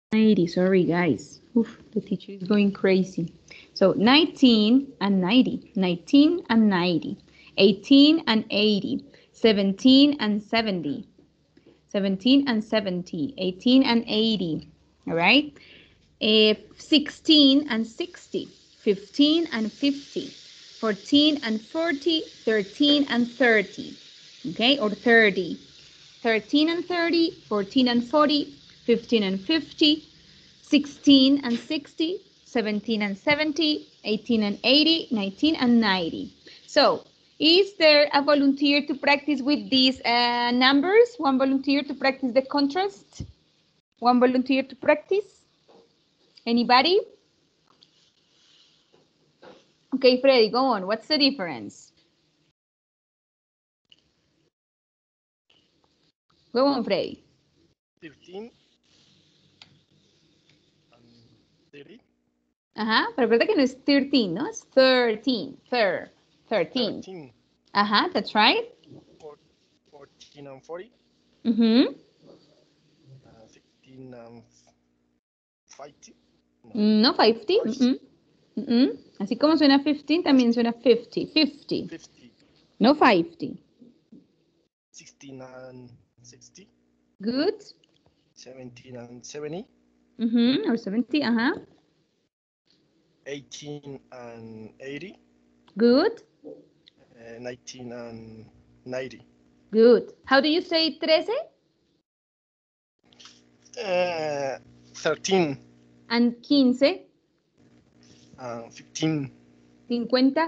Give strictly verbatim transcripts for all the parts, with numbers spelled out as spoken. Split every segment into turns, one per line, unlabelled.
ninety, sorry guys. Oof, the teacher is going crazy. So nineteen and ninety, nineteen and ninety, eighteen and eighty, seventeen and seventy, seventeen and seventy, eighteen and eighty, all right? Uh, sixteen and sixty, fifteen and fifty, fourteen and forty, thirteen and thirty, okay, or thirty, thirteen and thirty, fourteen and forty, fifteen and fifty, sixteen and sixty, seventeen and seventy, eighteen and eighty, nineteen and ninety. So, is there a volunteer to practice with these uh, numbers? One volunteer to practice the contrast? One volunteer to practice? Anybody? Okay, Freddy, go on. What's the difference? Go on, Freddy.
thirteen and thirty.
Ajá, pero recuerda que no es thirteen, ¿no? Es thirteen, thir, thirteen.
thirteen.
Ajá, that's right.
fourteen and forty.
Mm-hmm.
Uh, sixteen and fifty.
No, fifty. Mm-mm. Mm-mm. Así como suena fifteen, también suena fifty. fifty.
fifty.
No fifty.
sixteen and sixty.
Good.
seventeen and seventy.
Mm-hmm. Or seventy, ajá.
eighteen and eighty.
Good.
Uh, nineteen and ninety.
Good. How do you say trece?
Uh, thirteen.
And quince?
Uh, fifteen.
cincuenta?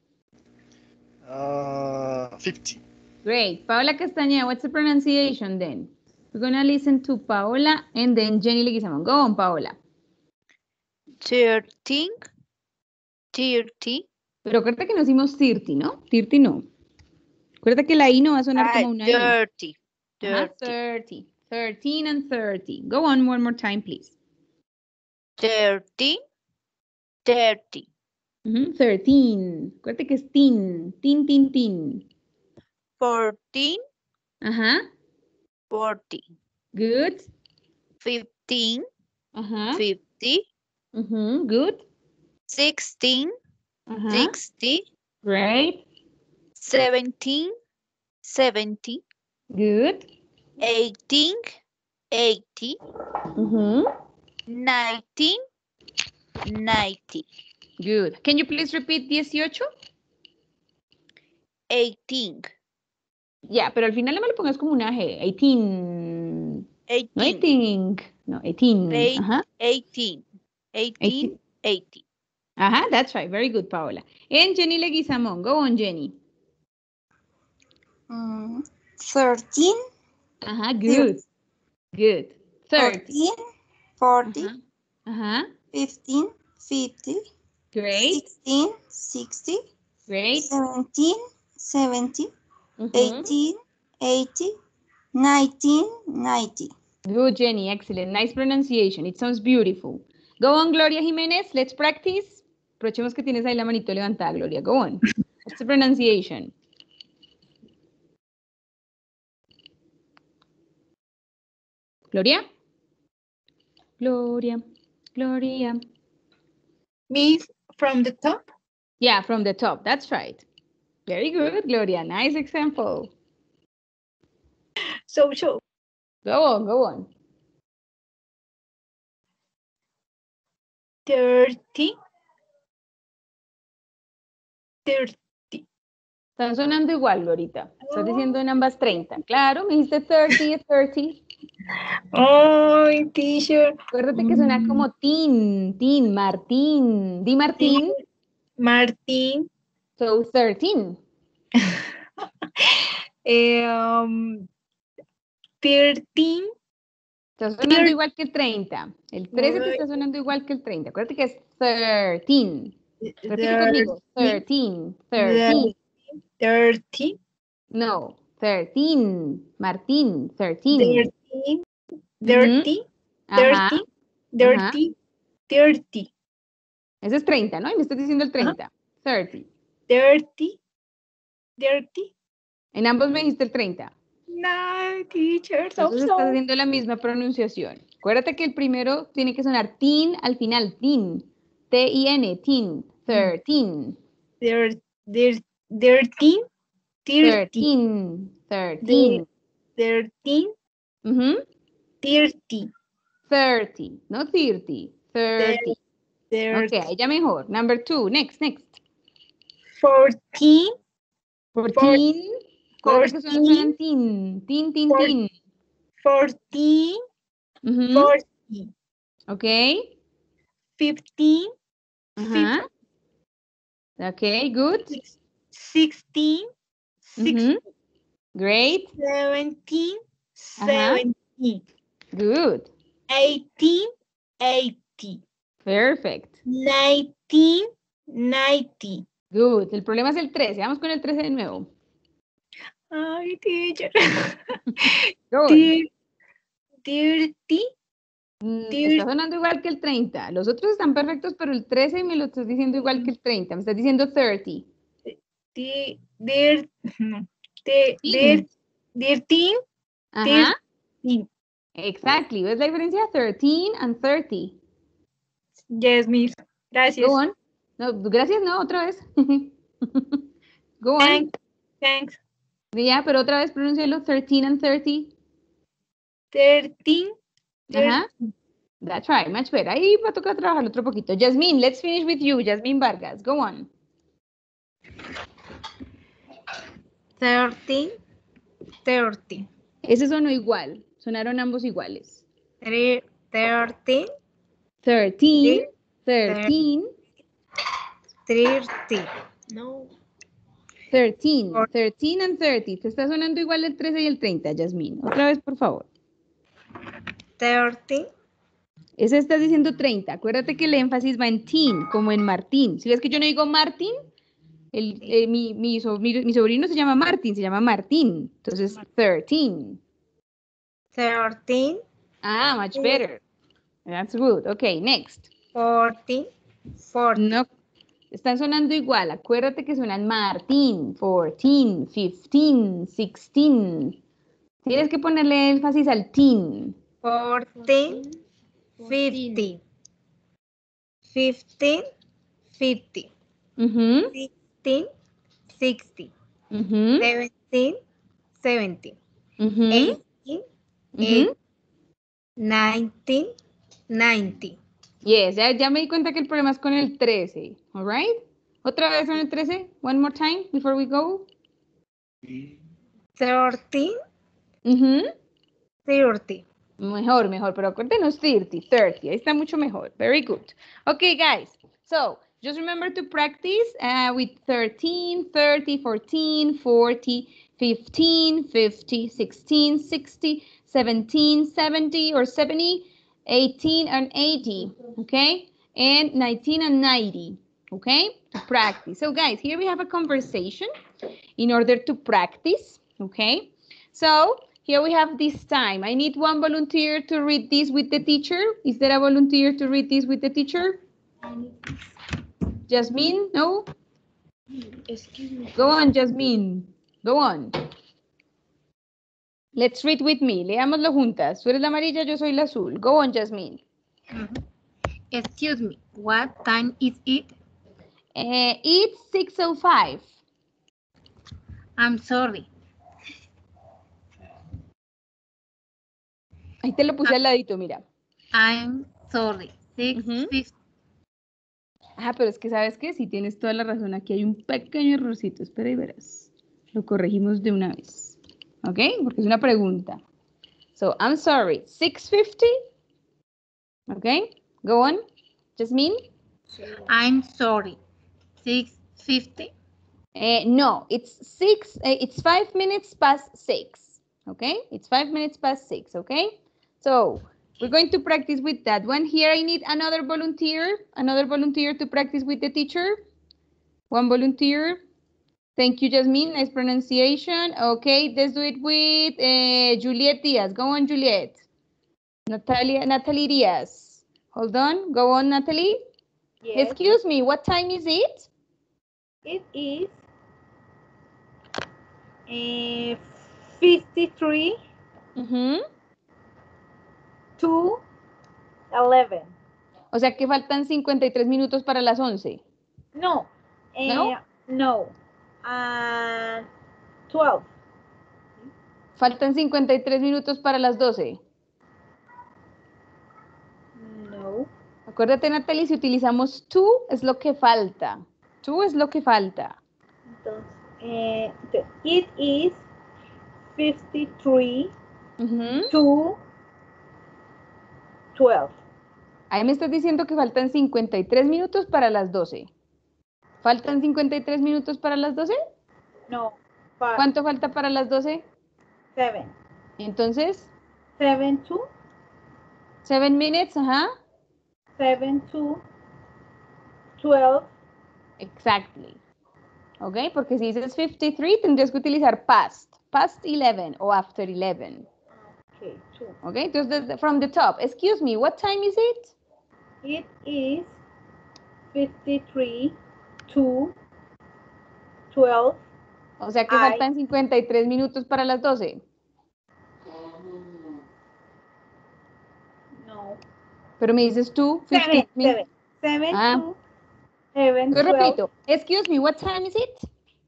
Uh, fifty.
Great. Paola Castañeda, what's the pronunciation then? We're going to listen to Paola and then Jenny Leguizamón. Go on, Paola.
thirteen, thirty.
Pero acuérdate que no decimos thirty, ¿no? thirty no. Acuérdate que la I no va a sonar
Ah,
como una I.
thirty,
Ajá,
thirty,
thirty. thirteen and thirty. Go on one more time, please.
thirteen, thirty,
Ujú, thirteen. Acuérdate que es tin. Tin, tin, tin.
fourteen,
Ajá.
forty,
Good.
fifteen,
Ajá.
fifty,
Ujú, good.
sixteen,
Ajá.
sixty,
Great.
seventeen, seventy,
Good.
eighteen, eighty,
Ujú.
nineteen, ninety,
Good. Can you please repeat dieciocho?
eighteen,
Ya, pero al final no me lo pongas como una G. eighteen. No
eighteen,
eighteen. No, eighteen.
eight-
Ajá.
eighteen, eighteen, eighty.
Ajá, that's right. Very good, Paola. And Jenny Leguizamón. Go on, Jenny.
Mm, thirteen,
Ajá, good. Good. thirty.
fourteen, forty,
Ajá. Ajá.
fifteen, fifty,
Great.
sixteen, sixty,
Great.
seventeen, seventy,
Ujú.
eighteen, eighty, nineteen, ninety.
Good, Jenny. Excellent. Nice pronunciation. It sounds beautiful. Go on, Gloria Jiménez. Let's practice. Aprovechemos que tienes ahí la manito levantada, Gloria. Go on. What's the pronunciation? Gloria? Gloria. Gloria.
Me from the top.
Yeah, from the top. That's right. Very good, Gloria. Nice example.
So, so,
Go on, go on.
thirty, thirty.
Están sonando igual, Glorita. Estás diciendo en ambas treinta. Claro, me dijiste thirty, thirty.
Ay, teacher.
Acuérdate que suena
Mm.
como tin, tin, Martín. Di Martín.
Martín.
So thirteen.
Eh, um, thirteen.
Está sonando
Thir-
igual que el treinta. El trece te
Ay.
está sonando igual que el treinta. Acuérdate que es thirteen. Repite conmigo. thirteen. thirteen.
thirty.
No, thirteen. Martín, thirteen.
Thirteen. Thirty.
Ajá.
Thirty. Thirty. Thirty.
Ese es treinta, ¿no? Y me estás diciendo el treinta. thirty.
Thirty. Thirty.
En ambos me dijiste el treinta.
No, teacher. So,
Entonces
so.
estás haciendo la misma pronunciación. Acuérdate que el primero tiene que sonar tin al final, tin. T I N, tin. thirteen.
There, there, thirteen, thirty,
thirteen. thirteen.
thirteen,
Ujú.
thirty,
thirty, no thirty. thirty.
thirty,
Ok, ya mejor. Number two, next, next.
fourteen,
fourteen. Acuérdate que suenan,
fourteen,
suenan tin. Tin, tin,
Four-
tin.
fourteen,
Ujú.
forty,
Ok.
fifteen,
Ajá. Ok, good.
sixteen,
Ujú. Great.
seventeen,
Ajá.
seventeen,
Good.
eighteen, eighty,
Perfect.
nineteen, ninety.
Good. El problema es el trece. Vamos con el trece de nuevo.
Ay, teacher.
Go on.
Thir- Thirty,
Mm,
thir-
Está sonando igual que el treinta. Los otros están perfectos, pero el trece me lo estás diciendo igual que el treinta. Me estás diciendo thirty.
thir- thir- no, thir-
Tin.
thir- thirteen,
Ajá.
thirteen.
Exactly. ¿Ves la diferencia? thirteen and thirty.
Yes, miss. Gracias.
Go on. No, gracias, no, otra vez. Go on.
Thanks. Thanks.
Ya, pero otra vez pronúncialo. thirteen and thirty.
Thirteen,
Ajá.
thirteen.
That's right, much better. Ahí va a tocar trabajar otro poquito. Jasmine, let's finish with you. Jasmine Vargas, go on.
thirty, thirty,
Ese sonó igual. Sonaron ambos iguales.
thirty, thirty,
thirteen, thirteen,
thirty. No.
thirteen,
Or-
thirteen and thirty. Te está sonando igual el trece y el treinta, Jasmine. Otra vez, por favor.
thirty,
Ese estás diciendo treinta. Acuérdate que el énfasis va en teen, como en Martín. Si ves que yo no digo Martín, el, eh, mi, mi, so- mi- mi sobrino se llama Martín, se llama Martín. Entonces, thirteen.
thirteen,
Ah, much better. That's good. Okay, next.
forty, forty.
No, están sonando igual. Acuérdate que suenan Martín, fourteen, fifteen, sixteen. Tienes que ponerle énfasis al teen.
Fourteen, fifty, fifteen, fifty,
Ujú,
sixteen, sixty,
ujú,
seventeen, seventy,
ujú,
eighteen,
ujú.
nineteen, ninety.
Yes, ya, ya me di cuenta que el problema es con el trece. All right? Otra vez con el trece. One more time before we go.
thirteen,
Ujú.
thirty.
Mejor, mejor, pero acuérdenos thirty, thirty. Ahí está mucho mejor. Very good. Okay, guys. So, just remember to practice uh, with thirteen, thirty, fourteen, forty, fifteen, fifty, sixteen, sixty, seventeen, seventy, or seventy, eighteen, and eighty. Okay? And nineteen and ninety. Okay? To practice. So, guys, here we have a conversation in order to practice. Okay? So, here we have this time. I need one volunteer to read this with the teacher. Is there a volunteer to read this with the teacher? Jasmine? No?
Excuse me.
Go on, Jasmine. Go on. Let's read with me. Leámoslo juntas. Tú eres la amarilla, yo soy la azul. Go on, Jasmine.
Excuse me, what time is it?
Uh, it's six oh five.
I'm sorry.
Ahí te lo puse al ladito, mira.
I'm sorry. Six
Ujú.
fifty.
Ah, pero es que ¿sabes qué? Sí tienes toda la razón. Aquí hay un pequeño errorcito. Espera y verás. Lo corregimos de una vez. ¿Ok? Porque es una pregunta. So, I'm sorry. six fifty? ¿Ok? Go on. Jasmine?
I'm sorry. Six fifty.
Uh, no, it's six. Uh, it's five minutes past six. Okay? It's five minutes past six. Okay? So, we're going to practice with that one. Here I need another volunteer. Another volunteer to practice with the teacher. One volunteer. Thank you, Jasmine. Nice pronunciation. Okay, let's do it with uh, Juliet Diaz. Go on, Juliet. Natalia, Natalie Diaz. Hold on. Go on, Natalie.
Yes,
Excuse me, what time is it?
it is uh, fifty-three
Mm-hmm.
to eleven.
O sea que faltan cincuenta y tres minutos para las once.
No.
No?
Eh, no. Uh, twelve.
Faltan cincuenta y tres minutos para las doce.
No.
Acuérdate, Natalie, si utilizamos to, es lo que falta. To es lo que falta.
Entonces, eh, the- it is fifty-three
Ujú.
to twelve.
Ahí me estás diciendo que faltan cincuenta y tres minutos para las doce. ¿Faltan cincuenta y tres minutos para las doce?
No. Five,
¿Cuánto falta para las doce?
seven.
Entonces,
Seven to
seven minutes, ajá.
seven to twelve.
Exactly. ¿Ok? Porque si dices fifty-three, tendrías que utilizar past. Past eleven o after eleven.
Okay, two.
¿Ok? Entonces, desde- from the top. Excuse me, what time is it?
It is fifty-three to twelve.
O sea que
Ay.
faltan cincuenta y tres minutos para las doce.
No.
Pero me dices tú,
Seven.
fifty min-
Seven. Seven
Ah.
to seven.
Yo
twelve.
repito. Excuse me, what time is it?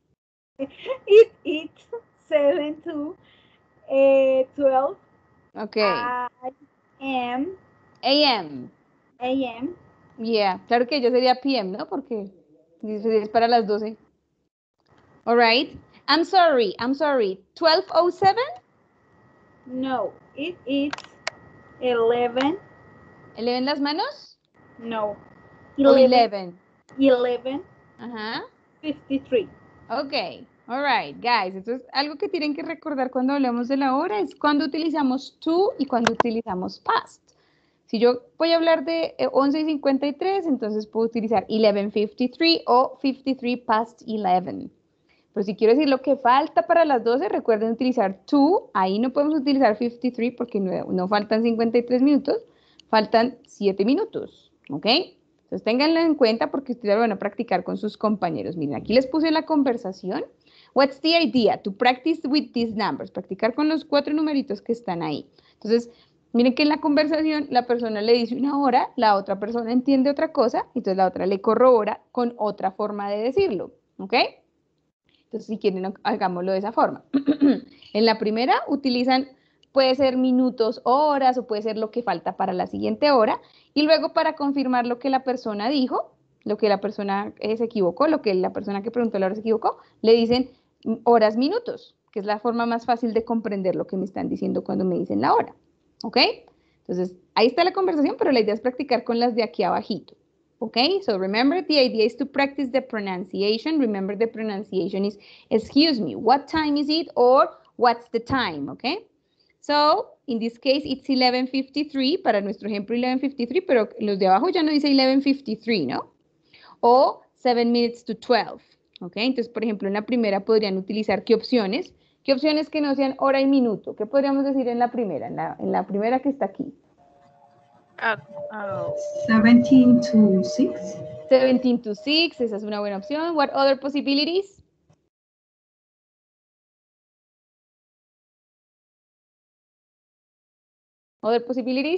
It is seven to uh, twelve.
Ok.
I am
A M.
A M.
Yeah, claro que ya sería P M, ¿no? Porque es para las doce. All right. I'm sorry, I'm sorry. twelve oh seven?
No, it is eleven.
¿eleven las manos?
No,
O
eleven.
eleven.
Eleven
Ajá.
fifty-three.
Ok. All right, guys. Esto es algo que tienen que recordar cuando hablamos de la hora. Es cuando utilizamos to y cuando utilizamos past. Si yo voy a hablar de eh, once y cincuenta y tres, entonces puedo utilizar eleven fifty-three o fifty-three past eleven. Pero si quiero decir lo que falta para las doce, recuerden utilizar to. Ahí no podemos utilizar fifty-three porque no, no faltan cincuenta y tres minutos, faltan siete minutos. ¿Ok? Entonces ténganlo en cuenta porque ustedes lo van a practicar con sus compañeros. Miren, aquí les puse la conversación. What's the idea? To practice with these numbers. Practicar con los cuatro numeritos que están ahí. Entonces, miren que en la conversación la persona le dice una hora, la otra persona entiende otra cosa, entonces la otra le corrobora con otra forma de decirlo. ¿Ok? Entonces, si quieren, hagámoslo de esa forma. En la primera utilizan, puede ser minutos, horas, o puede ser lo que falta para la siguiente hora. Y luego para confirmar lo que la persona dijo, lo que la persona eh, se equivocó, lo que la persona que preguntó la hora se equivocó, le dicen horas, minutos, que es la forma más fácil de comprender lo que me están diciendo cuando me dicen la hora. ¿Ok? Entonces, ahí está la conversación, pero la idea es practicar con las de aquí abajito. Okay, so remember the idea is to practice the pronunciation. Remember the pronunciation is, excuse me, what time is it? Or what's the time, okay? So, in this case, it's eleven fifty-three, para nuestro ejemplo eleven fifty-three, pero los de abajo ya no dice eleven fifty-three, ¿no? O seven minutes to twelve, okay? Entonces, por ejemplo, en la primera podrían utilizar ¿qué opciones? ¿Qué opciones que no sean hora y minuto? ¿Qué podríamos decir en la primera? En la, en la primera que está aquí.
Uh, oh.
seventeen to six.
seventeen to six, esa es una buena opción. What other possibilities? Other possibilities?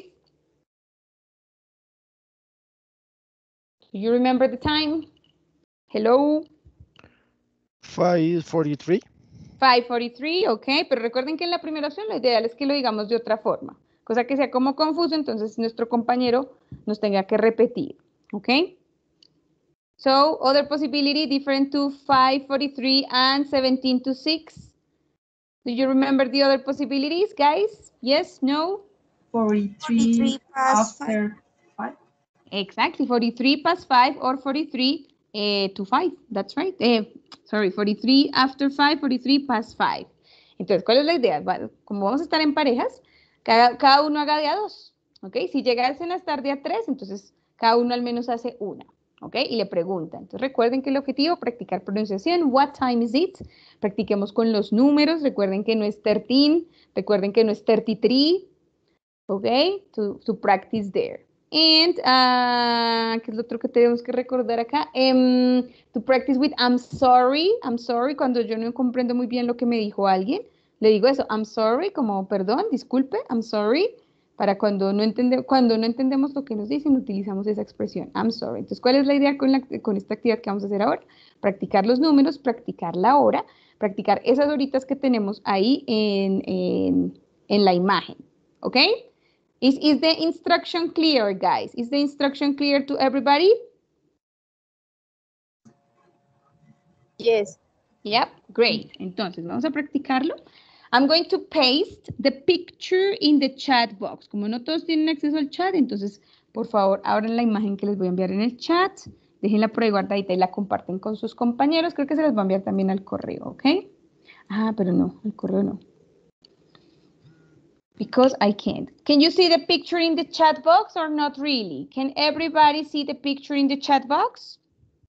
Do you remember the time? Hello?
five forty-three.
five forty-three, ok, pero recuerden que en la primera opción lo ideal es que lo digamos de otra forma, cosa que sea como confuso, entonces nuestro compañero nos tenga que repetir, ok? So, other possibility different to five forty-three and seventeen to six. Do you remember the other possibilities, guys? Yes, no?
forty-three,
forty-three past
after five.
Exactly, forty-three past five or forty-three eh, to five, that's right. Eh, sorry, forty-three after five, forty-three past five. Entonces, ¿cuál es la idea? Bueno, como vamos a estar en parejas, cada, cada uno haga de a dos, ¿ok? Si llegasen a estar de a tres, entonces cada uno al menos hace una, ¿ok? Y le pregunta. Entonces, recuerden que el objetivo, practicar pronunciación. What time is it? Practiquemos con los números. Recuerden que no es thirteen, recuerden que no es thirty-three, ¿ok? To, to practice there. And, uh, ¿qué es lo otro que tenemos que recordar acá? Um, to practice with I'm sorry, I'm sorry, cuando yo no comprendo muy bien lo que me dijo alguien, le digo eso, I'm sorry, como perdón, disculpe, I'm sorry. Para cuando no, entende, cuando no entendemos lo que nos dicen, utilizamos esa expresión. I'm sorry. Entonces, ¿cuál es la idea con, la, con esta actividad que vamos a hacer ahora? Practicar los números, practicar la hora, practicar esas horitas que tenemos ahí en, en, en la imagen. ¿Ok? Is, is the instruction clear, guys? Is the instruction clear to everybody?
Yes.
Yep, great. Entonces, vamos a practicarlo. I'm going to paste the picture in the chat box. Como no todos tienen acceso al chat, entonces, por favor, abran la imagen que les voy a enviar en el chat. Déjenla por ahí guardadita y la comparten con sus compañeros. Creo que se les va a enviar también al correo, ¿ok? Ah, pero no, al correo no. Because I can't. Can you see the picture in the chat box or not really? Can everybody see the picture in the chat box?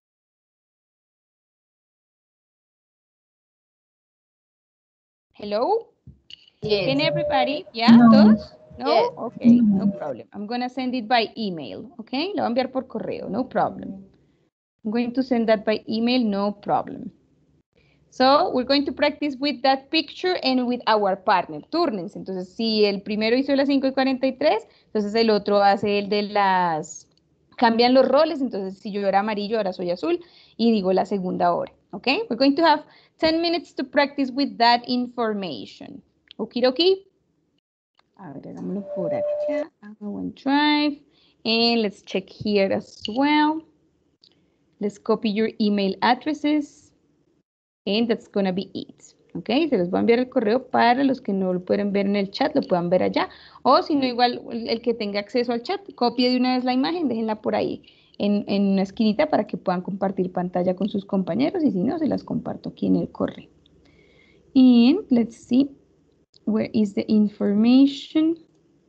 Hello?
Yes.
Can everybody? Yeah,
No.
todos? No?
Yes.
Okay, no problem. I'm going to send it by email, okay? Lo voy a enviar por correo, no problem. I'm going to send that by email, no problem. So, we're going to practice with that picture and with our partner. Túrnense. Entonces, si el primero hizo las cinco y cuarenta y tres, entonces el otro hace el de las... Cambian los roles, entonces si yo era amarillo, ahora soy azul, y digo la segunda hora, okay? We're going to have ten minutes to practice with that information. Okidoki? A ver, hagámoslo por acá. OneDrive. And let's check here as well. Let's copy your email addresses. And that's going to be it. Ok, se los voy a enviar el correo para los que no lo pueden ver en el chat, lo puedan ver allá. O si no, igual el que tenga acceso al chat, copie de una vez la imagen, déjenla por ahí en, en una esquinita para que puedan compartir pantalla con sus compañeros. Y si no, se las comparto aquí en el correo. And let's see. Where is the information?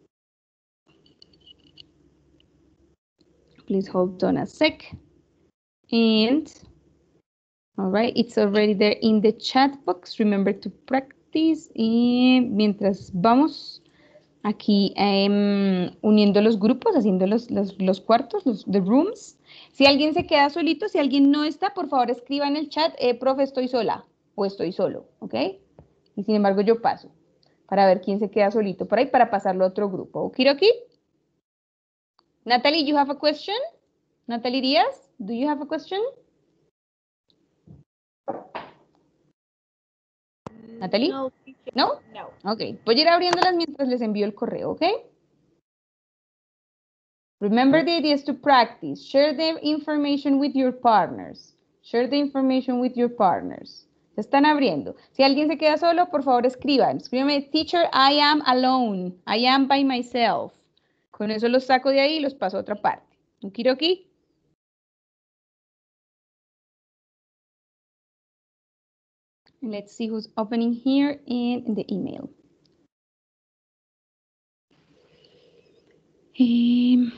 Please hold on a sec. And, all right, it's already there in the chat box. Remember to practice. Y mientras vamos aquí um, uniendo los grupos, haciendo los, los, los cuartos, los the rooms. Si alguien se queda solito, si alguien no está, por favor escriba en el chat, eh, profe, estoy sola o estoy solo, ¿ok? Y sin embargo yo paso para ver quién se queda solito por ahí para pasarlo a otro grupo. ¿Okidoki? Natalie, you have a question? Natalie Díaz, do you have a question? Natalie?
No, teacher.
¿No?
No.
Ok, voy a ir abriéndolas mientras les envío el correo, ¿ok? Remember the idea is to practice. Share the information with your partners. Share the information with your partners. Se están abriendo. Si alguien se queda solo, por favor escriban. Escríbeme, teacher, I am alone. I am by myself. Con eso los saco de ahí y los paso a otra parte. Okidoki. Let's see who's opening here in the email. Um,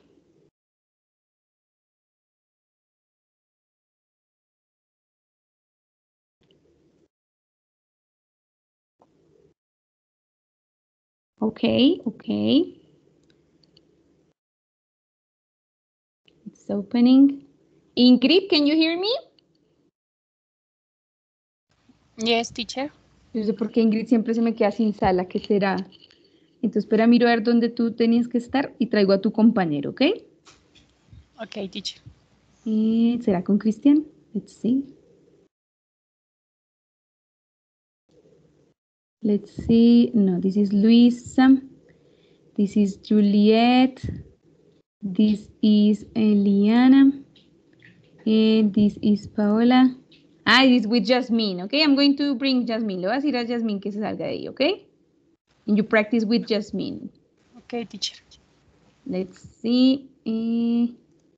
okay, okay. It's opening. Ingrid, can you hear me?
Yes, teacher.
Yo sé por qué Ingrid siempre se me queda sin sala, ¿qué será? Entonces, espera, miro a ver dónde tú tenías que estar y traigo a tu compañero, ¿ok?
Okay, teacher.
Eh, ¿Será con Cristian? Let's see. Let's see. No, this is Luisa. This is Juliet. This is Eliana. And this is Paola. Ah, it is with Jasmine, okay? I'm going to bring Jasmine. Le voy a decir a Jasmine que se salga de ahí, okay? And you practice with Jasmine.
Okay, teacher.
Let's see. Eh,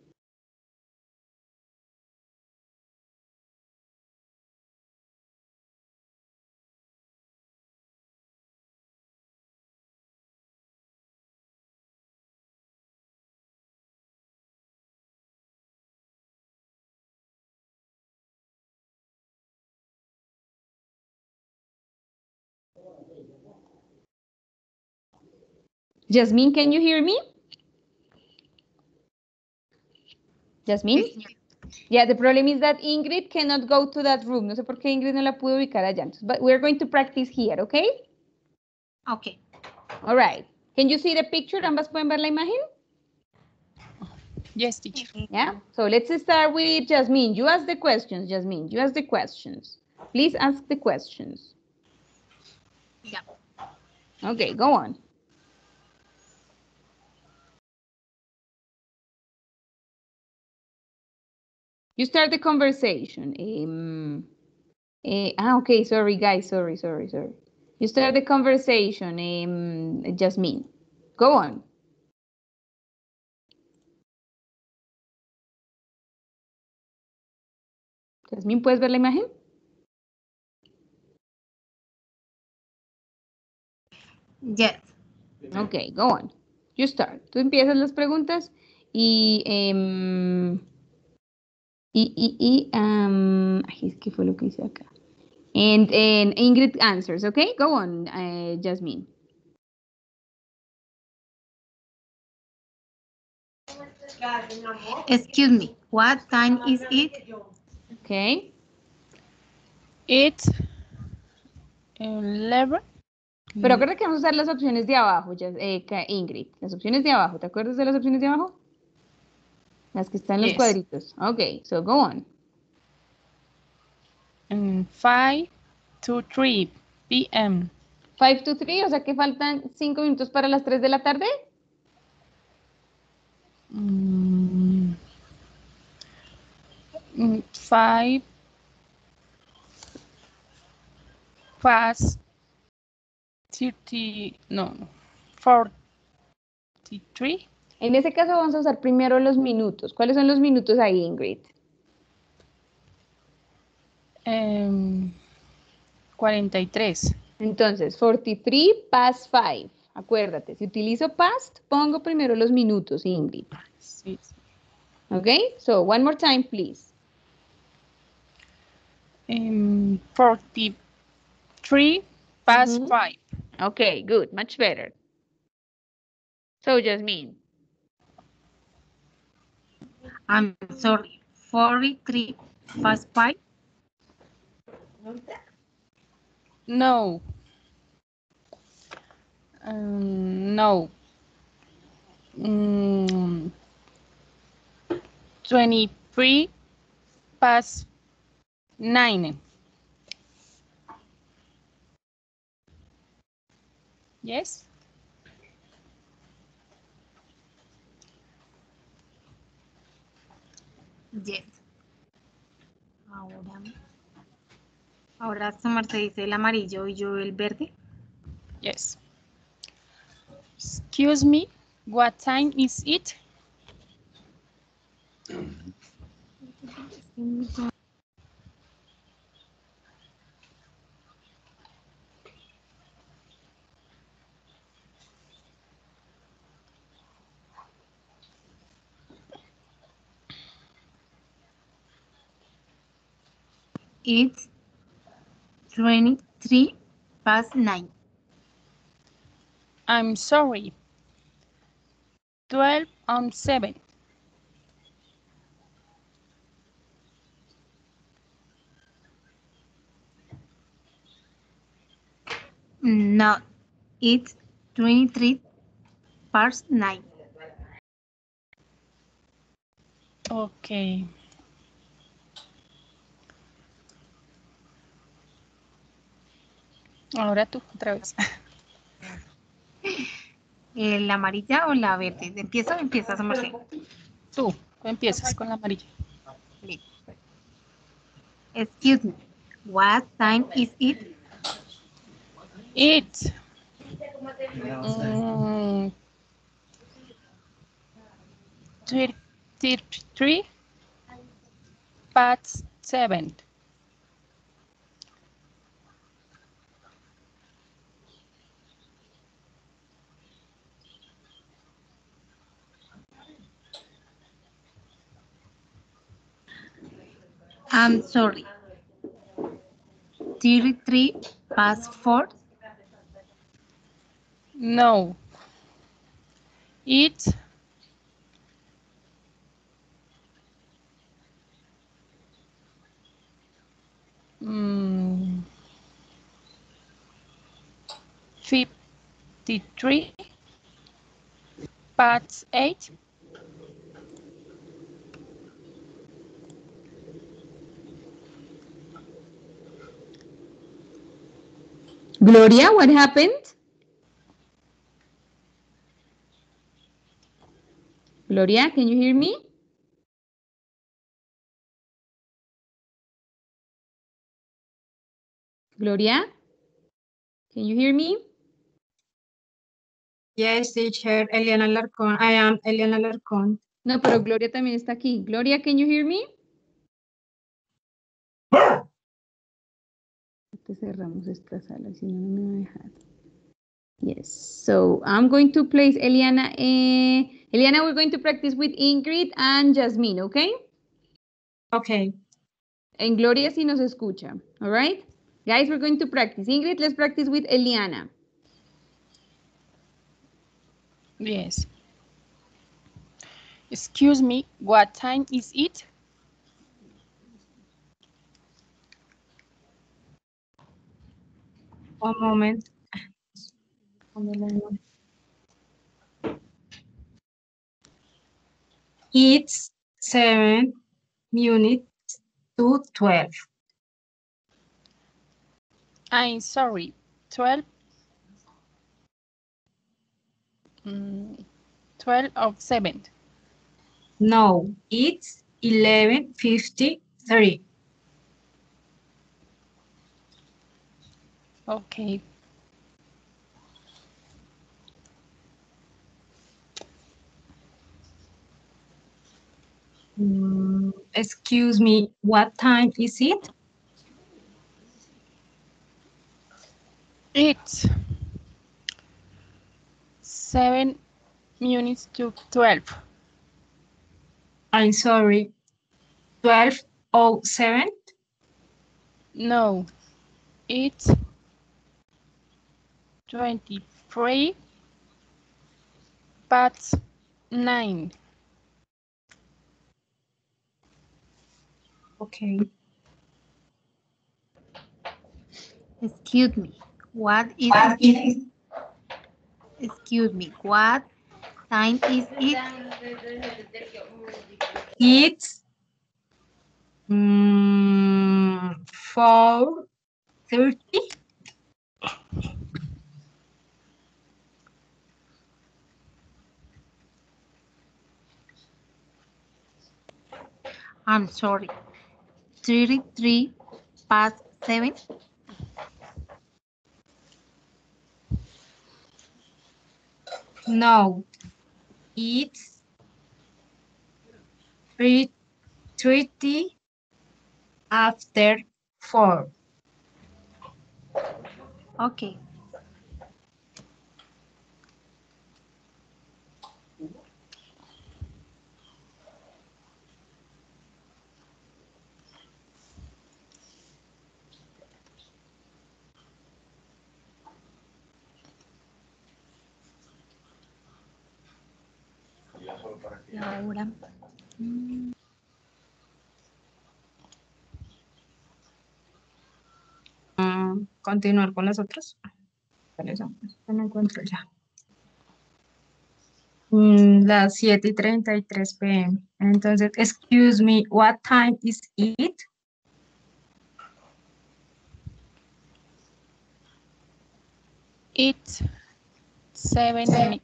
Jasmine, can you hear me? Jasmine? Yeah, the problem is that Ingrid cannot go to that room. No sé por qué Ingrid no la pudo ubicar allá. But we're going to practice here, okay?
Okay.
All right. Can you see the picture? ¿Ambas pueden ver la imagen?
Yes, teacher.
Yeah. So let's start with Jasmine. You ask the questions, Jasmine. You ask the questions. Please ask the questions.
Yeah.
Okay, go on. You start the conversation. Um, eh, ah, okay, sorry, guys. Sorry, sorry, sorry. You start the conversation, um, Jasmine. Go on. Jasmine, ¿puedes ver la imagen?
Yes.
Ok, go on. You start. Tú empiezas las preguntas y... em, y, y, y um, ay, ¿qué fue lo que hice acá? And, and Ingrid answers, okay? Go on, uh, Jasmine.
Excuse me. What time is it?
Okay.
It's eleven.
Pero acuérdate que vamos a usar las opciones de abajo, Jas- eh, Ka- Ingrid. Las opciones de abajo. ¿Te acuerdas de las opciones de abajo? Las que están en los
Yes.
cuadritos. Okay, so go on.
Mm, five to three p m
Five to three, o sea que faltan cinco minutos para las tres de la tarde.
Mm, mm, five past thirty, no, forty-three.
En ese caso vamos a usar primero los minutos. ¿Cuáles son los minutos ahí, Ingrid?
em, cuarenta y tres.
Entonces, forty-three past five. Acuérdate, si utilizo past, pongo primero los minutos, Ingrid.
Sí, sí.
Okay? So, one more time, please.
Em, forty-three past
Mhm.
five.
Okay, good. Much better. So, Jasmine.
I'm sorry. forty-three past five.
No. Um, no. Mm, twenty-three past nine. Yes?
Yes. Ahora, ahora su merced dice el amarillo y yo el verde.
Yes. Excuse me, what time is it?
It's twenty-three past nine.
I'm sorry. twelve on seven.
No, it's twenty-three past nine.
Okay. Ahora tú, otra vez.
Eh, ¿La amarilla o la verde? ¿Empiezo o empieza su merced?
Tú, tú empiezas con la amarilla.
Excuse me, what time is it?
It's mm, thirty-three past seven.
I'm sorry. thirty-three past four.
No. It's mm, fifty-three past eight.
Gloria, what happened? Gloria, can you hear me? Gloria, can you hear me?
Yes, teacher, Eliana Larcón. I am Eliana Larcón.
No, pero Gloria también está aquí. Gloria, can you hear me? Que cerramos esta sala, si no, no me va a dejar. Yes, so I'm going to place Eliana. Eh, Eliana, we're going to practice with Ingrid and Jasmine, okay?
Okay.
And Gloria si nos escucha, all right? Guys, we're going to practice. Ingrid, let's practice with Eliana.
Yes. Excuse me, what time is it?
One moment. It's seven minutes to twelve.
I'm sorry, twelve. Mm, twelve of seven.
No, it's eleven fifty-three.
Okay.
Mm, excuse me, what time is it?
It's seven minutes to twelve.
I'm sorry, twelve oh seven?
No, it's twenty-three past nine.
Okay.
Excuse me, what is it? Excuse me, what time is it?
It's mm, four thirty.
I'm sorry, thirty-three past seven.
No, it's three thirty after four.
Okay. Y ahora. mm,
Mm, continuar con las otras. ¿Cuáles son? No encuentro ya. Mm, las siete y treinta y tres p m Entonces, excuse me, what time is it?
It's seven minutes.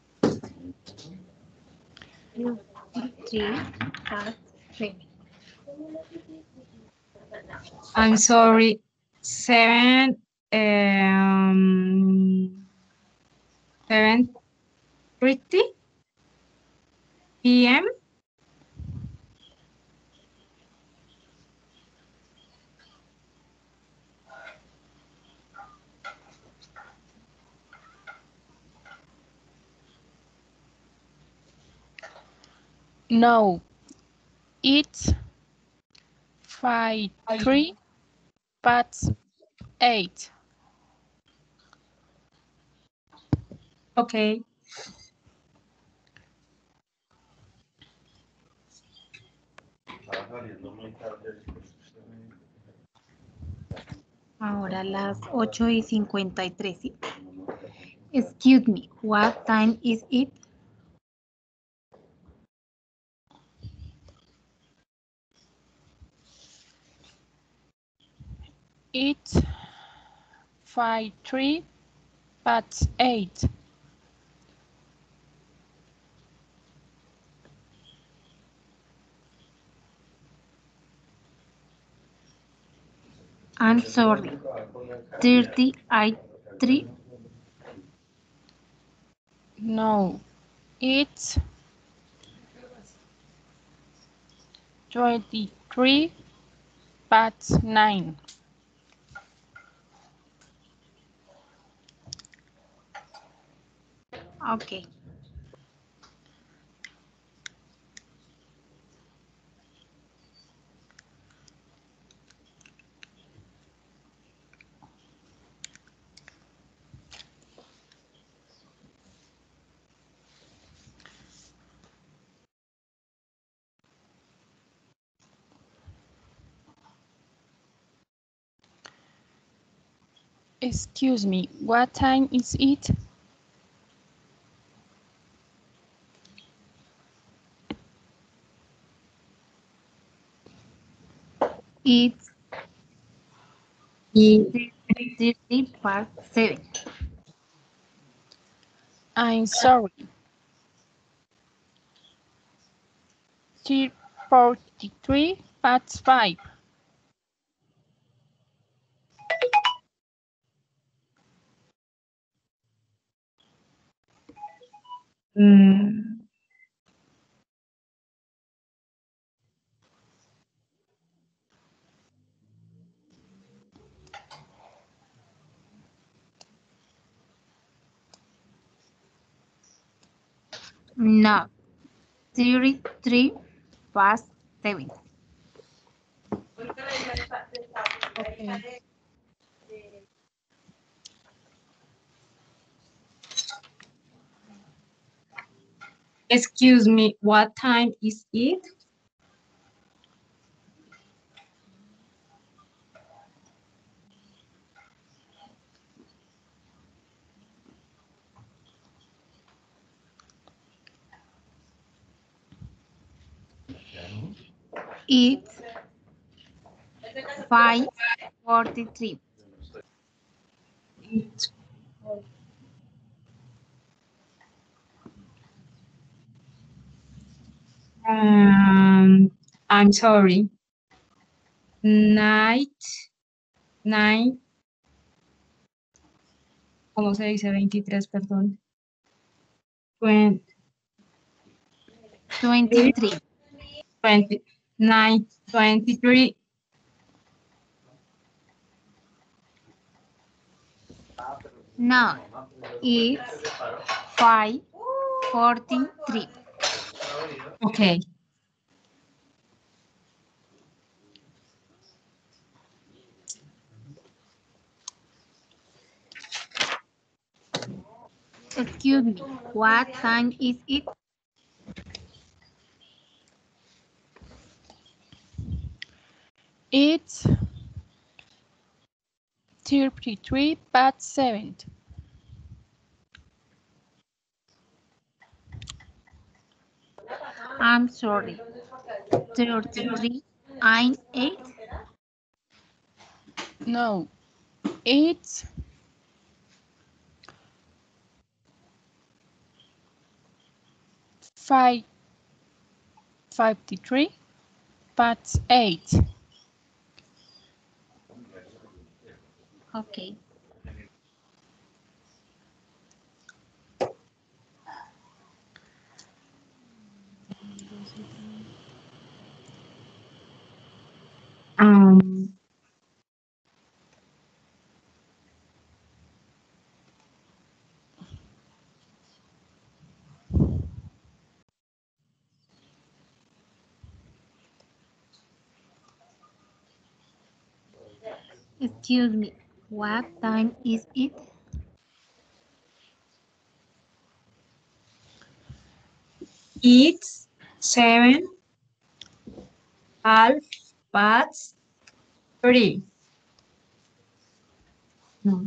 Three past seven.
I'm sorry, seven, um, seven thirty p m
No, it's five three past eight.
Okay.
Ahora las ocho y cincuenta y tres. ¿Sí? Excuse me, what time is it?
It's five three past eight.
I'm sorry. thirty, I, three.
No, it's twenty-three past nine.
Okay.
Excuse me, what time is it?
It's
Y-
thirty past seven.
I'm sorry. forty-three past five.
mm,
No. thirty-three past seven.
Okay.
Excuse me, what time is it?
It's five forty-three.
It's, um, I'm sorry. Night, nine, ¿cómo se dice veintitrés? Perdón. Twen-
twenty-three.
twenty, nine, twenty-three.
No. It's five forty-three.
Okay.
Excuse me. What time is it?
It's thirty-three past seven.
I'm sorry. thirty-three and eight.
No, it's five fifty-three past eight.
Okay.
Um,
Excuse me. What time is it?
it's seven, half past three. No.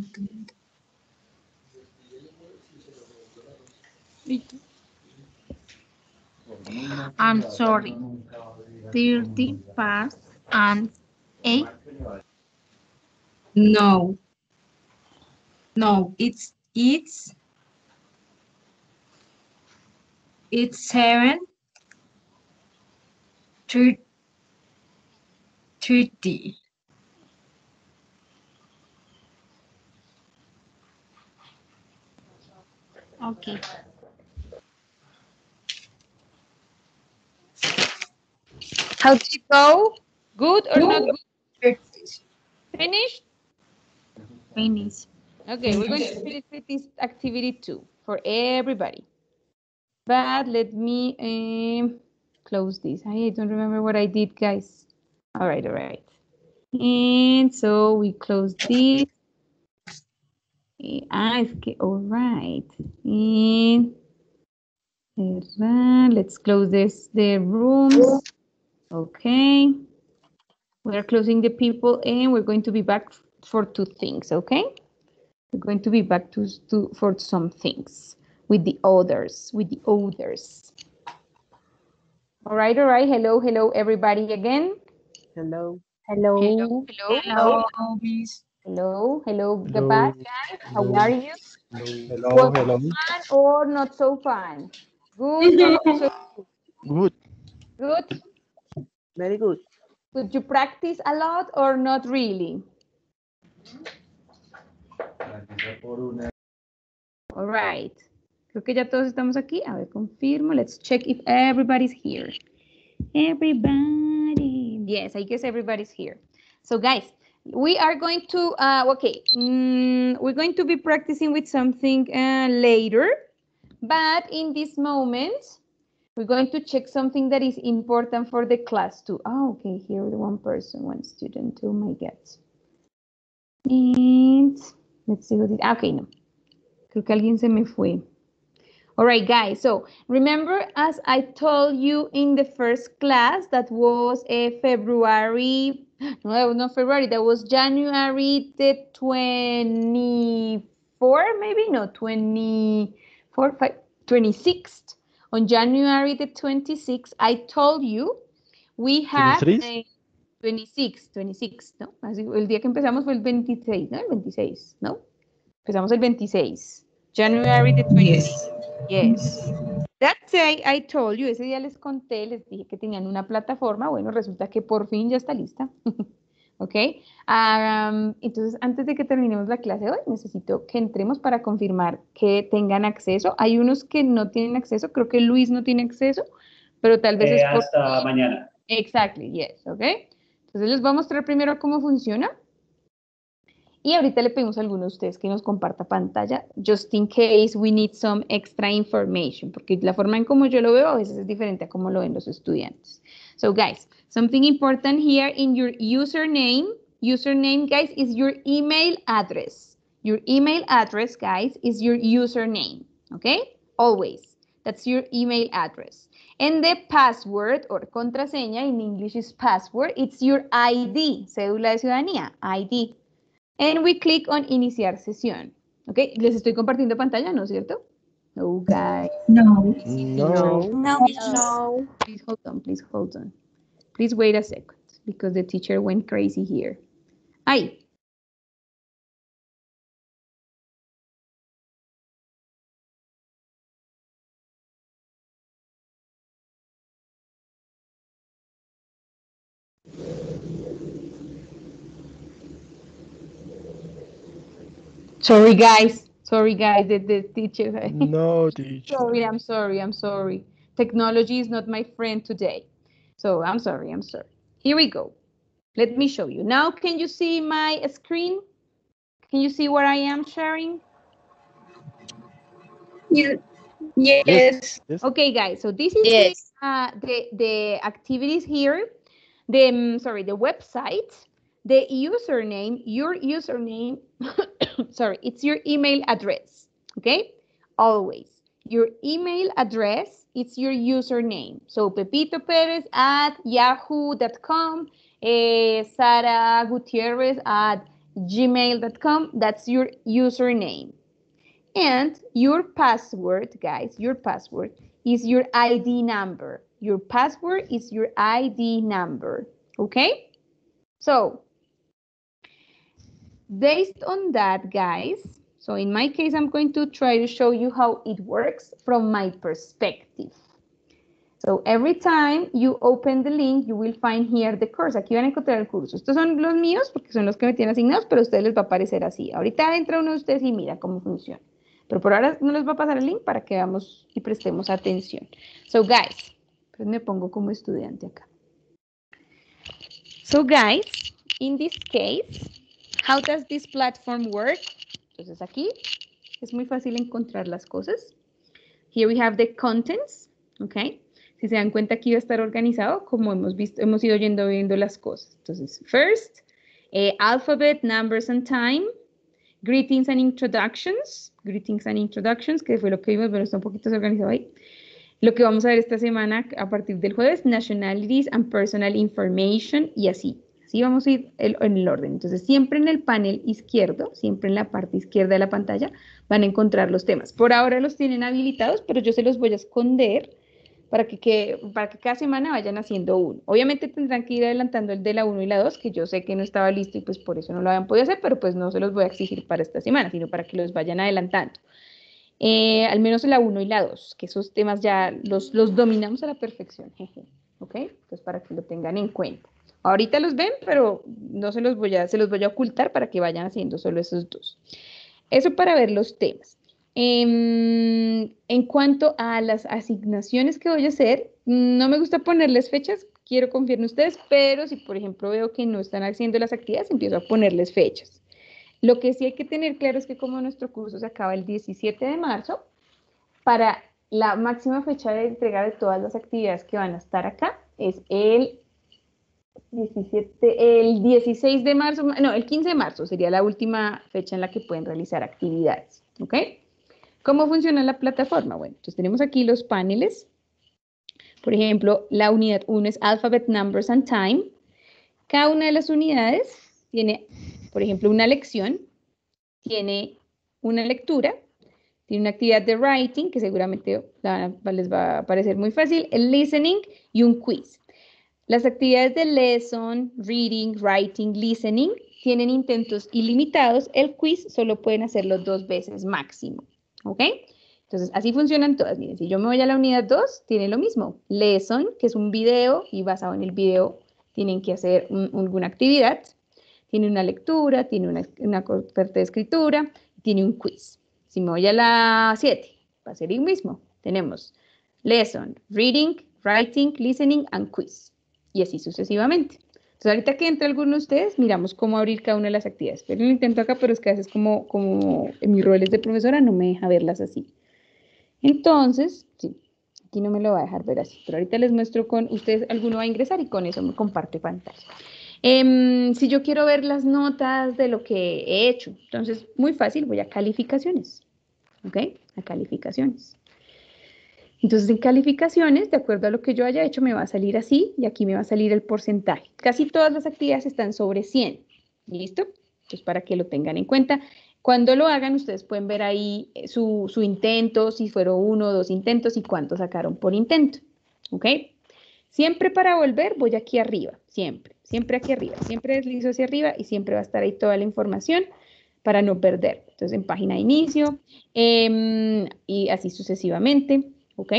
I'm sorry. thirty past and eight.
No. No, it's it's it's seven thir- thirty.
Okay.
How did it go? Good or not good?
thirty.
Finished?
Finish.
Okay, we're going to finish with this activity two for everybody. But let me um, close this. I don't remember what I did, guys. All right, all right. And so we close this. Ah, okay, all right. And let's close this, the rooms. Okay. We're closing the people and we're going to be back for two things, okay? We're going to be back to, to for some things with the others, with the others. All right, all right. Hello, hello, everybody again.
Hello.
Hello, hello, hello,
Hello, Miss.
hello, hello, the
Hello.
bad guys. How
Hello.
are you?
Hello.
Was
Hello.
it fun or not so fun? Good or not so
Good.
good?
Very good.
Could you practice a lot or not really? All right. Creo que ya todos estamos aquí. A ver, confirmo. Let's check if everybody's here. Everybody. Yes, I guess everybody's here. So guys, we are going to, uh, okay, mm, we're going to be practicing with something uh, later. But in this moment, we're going to check something that is important for the class too. Oh, okay, here one person, one student. Oh my God. And let's see what it, okay, no. Creo que alguien se me fue. All right, guys. So remember, as I told you in the first class, that was a February, no, that was not February, that was January the twenty-fourth, maybe, no, twenty-fourth, twenty-sixth. On January the twenty-sixth, I told you we had
twenty-three?
twenty-six, twenty-six, ¿no? Así, el día que empezamos fue el veintiséis, ¿no? El veintiséis, ¿no? Empezamos el veintiséis. January the twenty-sixth. Yes. Yes. That day I told you, ese día les conté, les dije que tenían una plataforma. Bueno, resulta que por fin ya está lista. ¿Ok? Um, entonces, antes de que terminemos la clase de hoy, necesito que entremos para confirmar que tengan acceso. Hay unos que no tienen acceso, creo que Luis no tiene acceso, pero tal vez
Eh,
es por...
hasta mañana.
Exactly, yes, ¿ok? Entonces les voy a mostrar primero cómo funciona. Y ahorita le pedimos a alguno de ustedes que nos comparta pantalla, just in case we need some extra information, porque la forma en como yo lo veo a veces es diferente a como lo ven los estudiantes. So guys, something important here in your username, username guys is your email address. Your email address guys is your username, okay? Always, that's your email address. And the password or contraseña in English is password, it's your I D, cédula de ciudadanía, I D. And we click on iniciar sesión. ¿Ok? Les estoy compartiendo pantalla, ¿no es cierto? No, guys.
No.
No.
No,
No.
Please hold on, please hold on. Please wait a second, because the teacher went crazy here. Ahí. Sorry, guys. Sorry, guys, the, the teacher.
No, teacher.
Sorry, I'm sorry, I'm sorry. Technology is not my friend today. So I'm sorry, I'm sorry. Here we go. Let me show you. Now, can you see my screen? Can you see what I am sharing?
Yes.
Yes. Yes.
Okay, guys, so this is
Yes.
the, uh, the, the activities here. The, um, sorry, the website, the username, your username, sorry, it's your email address, okay? Always. Your email address, it's your username. So Pepito Perez at yahoo dot com, eh, Sara Gutierrez at gmail dot com, that's your username. And your password, guys, your password is your I D number. Your password is your I D number, okay? So, based on that, guys, so in my case, I'm going to try to show you how it works from my perspective. So every time you open the link, you will find here the course. Aquí van a encontrar el curso. Estos son los míos porque son los que me tienen asignados, pero a ustedes les va a aparecer así. Ahorita entra uno de ustedes y mira cómo funciona. Pero por ahora no les va a pasar el link para que veamos y prestemos atención. So guys, pues me pongo como estudiante acá. So guys, in this case, how does this platform work? Entonces aquí es muy fácil encontrar las cosas. Here we have the contents, okay. Si se dan cuenta aquí va a estar organizado como hemos visto, hemos ido yendo viendo las cosas. Entonces, first, eh, alphabet, numbers and time, greetings and introductions, greetings and introductions, que fue lo que vimos, pero está un poquito desorganizado ahí. Lo que vamos a ver esta semana a partir del jueves, nationalities and personal information, y así. Así vamos a ir el, en el orden. Entonces, siempre en el panel izquierdo, siempre en la parte izquierda de la pantalla, van a encontrar los temas. Por ahora los tienen habilitados, pero yo se los voy a esconder para que, que, para que cada semana vayan haciendo uno. Obviamente tendrán que ir adelantando el de la uno y la dos, que yo sé que no estaba listo y pues por eso no lo habían podido hacer, pero pues no se los voy a exigir para esta semana, sino para que los vayan adelantando. Eh, al menos la uno y la dos, que esos temas ya los, los dominamos a la perfección. Jeje. ¿Ok? Entonces para que lo tengan en cuenta. Ahorita los ven, pero no se los voy a, se los voy a ocultar para que vayan haciendo solo esos dos. Eso para ver los temas. Eh, en cuanto a las asignaciones que voy a hacer, no me gusta ponerles fechas, quiero confiar en ustedes, pero si por ejemplo veo que no están haciendo las actividades, empiezo a ponerles fechas. Lo que sí hay que tener claro es que como nuestro curso se acaba el diecisiete de marzo, para la máxima fecha de entrega de todas las actividades que van a estar acá es el diecisiete, el dieciséis de marzo, no, el quince de marzo sería la última fecha en la que pueden realizar actividades, ¿ok? ¿Cómo funciona la plataforma? Bueno, entonces tenemos aquí los paneles. Por ejemplo, la unidad uno es Alphabet, Numbers and Time. Cada una de las unidades tiene, por ejemplo, una lección, tiene una lectura, tiene una actividad de writing, que seguramente la, les va a parecer muy fácil, el listening y un quiz. Las actividades de lesson, reading, writing, listening tienen intentos ilimitados. El quiz solo pueden hacerlo dos veces máximo. ¿Ok? Entonces, así funcionan todas. Miren, si yo me voy a la unidad dos, tiene lo mismo. Lesson, que es un video, y basado en el video tienen que hacer un, alguna actividad. Tiene una lectura, tiene una, una carta de escritura, tiene un quiz. Si me voy a la siete, va a ser el mismo. Tenemos lesson, reading, writing, listening, and quiz. Y así sucesivamente. Entonces, ahorita que entre alguno de ustedes, miramos cómo abrir cada una de las actividades. Pero lo intento acá, pero es que a veces como, como en mis roles de profesora no me deja verlas así. Entonces, sí, aquí no me lo va a dejar ver así. Pero ahorita les muestro con ustedes, alguno va a ingresar y con eso me comparte pantalla. Eh, si yo quiero ver las notas de lo que he hecho, entonces, muy fácil, voy a calificaciones. ¿Ok? A calificaciones. Entonces, en calificaciones, de acuerdo a lo que yo haya hecho, me va a salir así y aquí me va a salir el porcentaje. Casi todas las actividades están sobre cien. ¿Listo? Entonces, para que lo tengan en cuenta. Cuando lo hagan, ustedes pueden ver ahí su, su intento, si fueron uno o dos intentos y cuánto sacaron por intento. ¿Ok? Siempre para volver, voy aquí arriba. Siempre, siempre aquí arriba. Siempre deslizo hacia arriba y siempre va a estar ahí toda la información para no perder. Entonces, en página de inicio eh, y así sucesivamente. ¿Ok?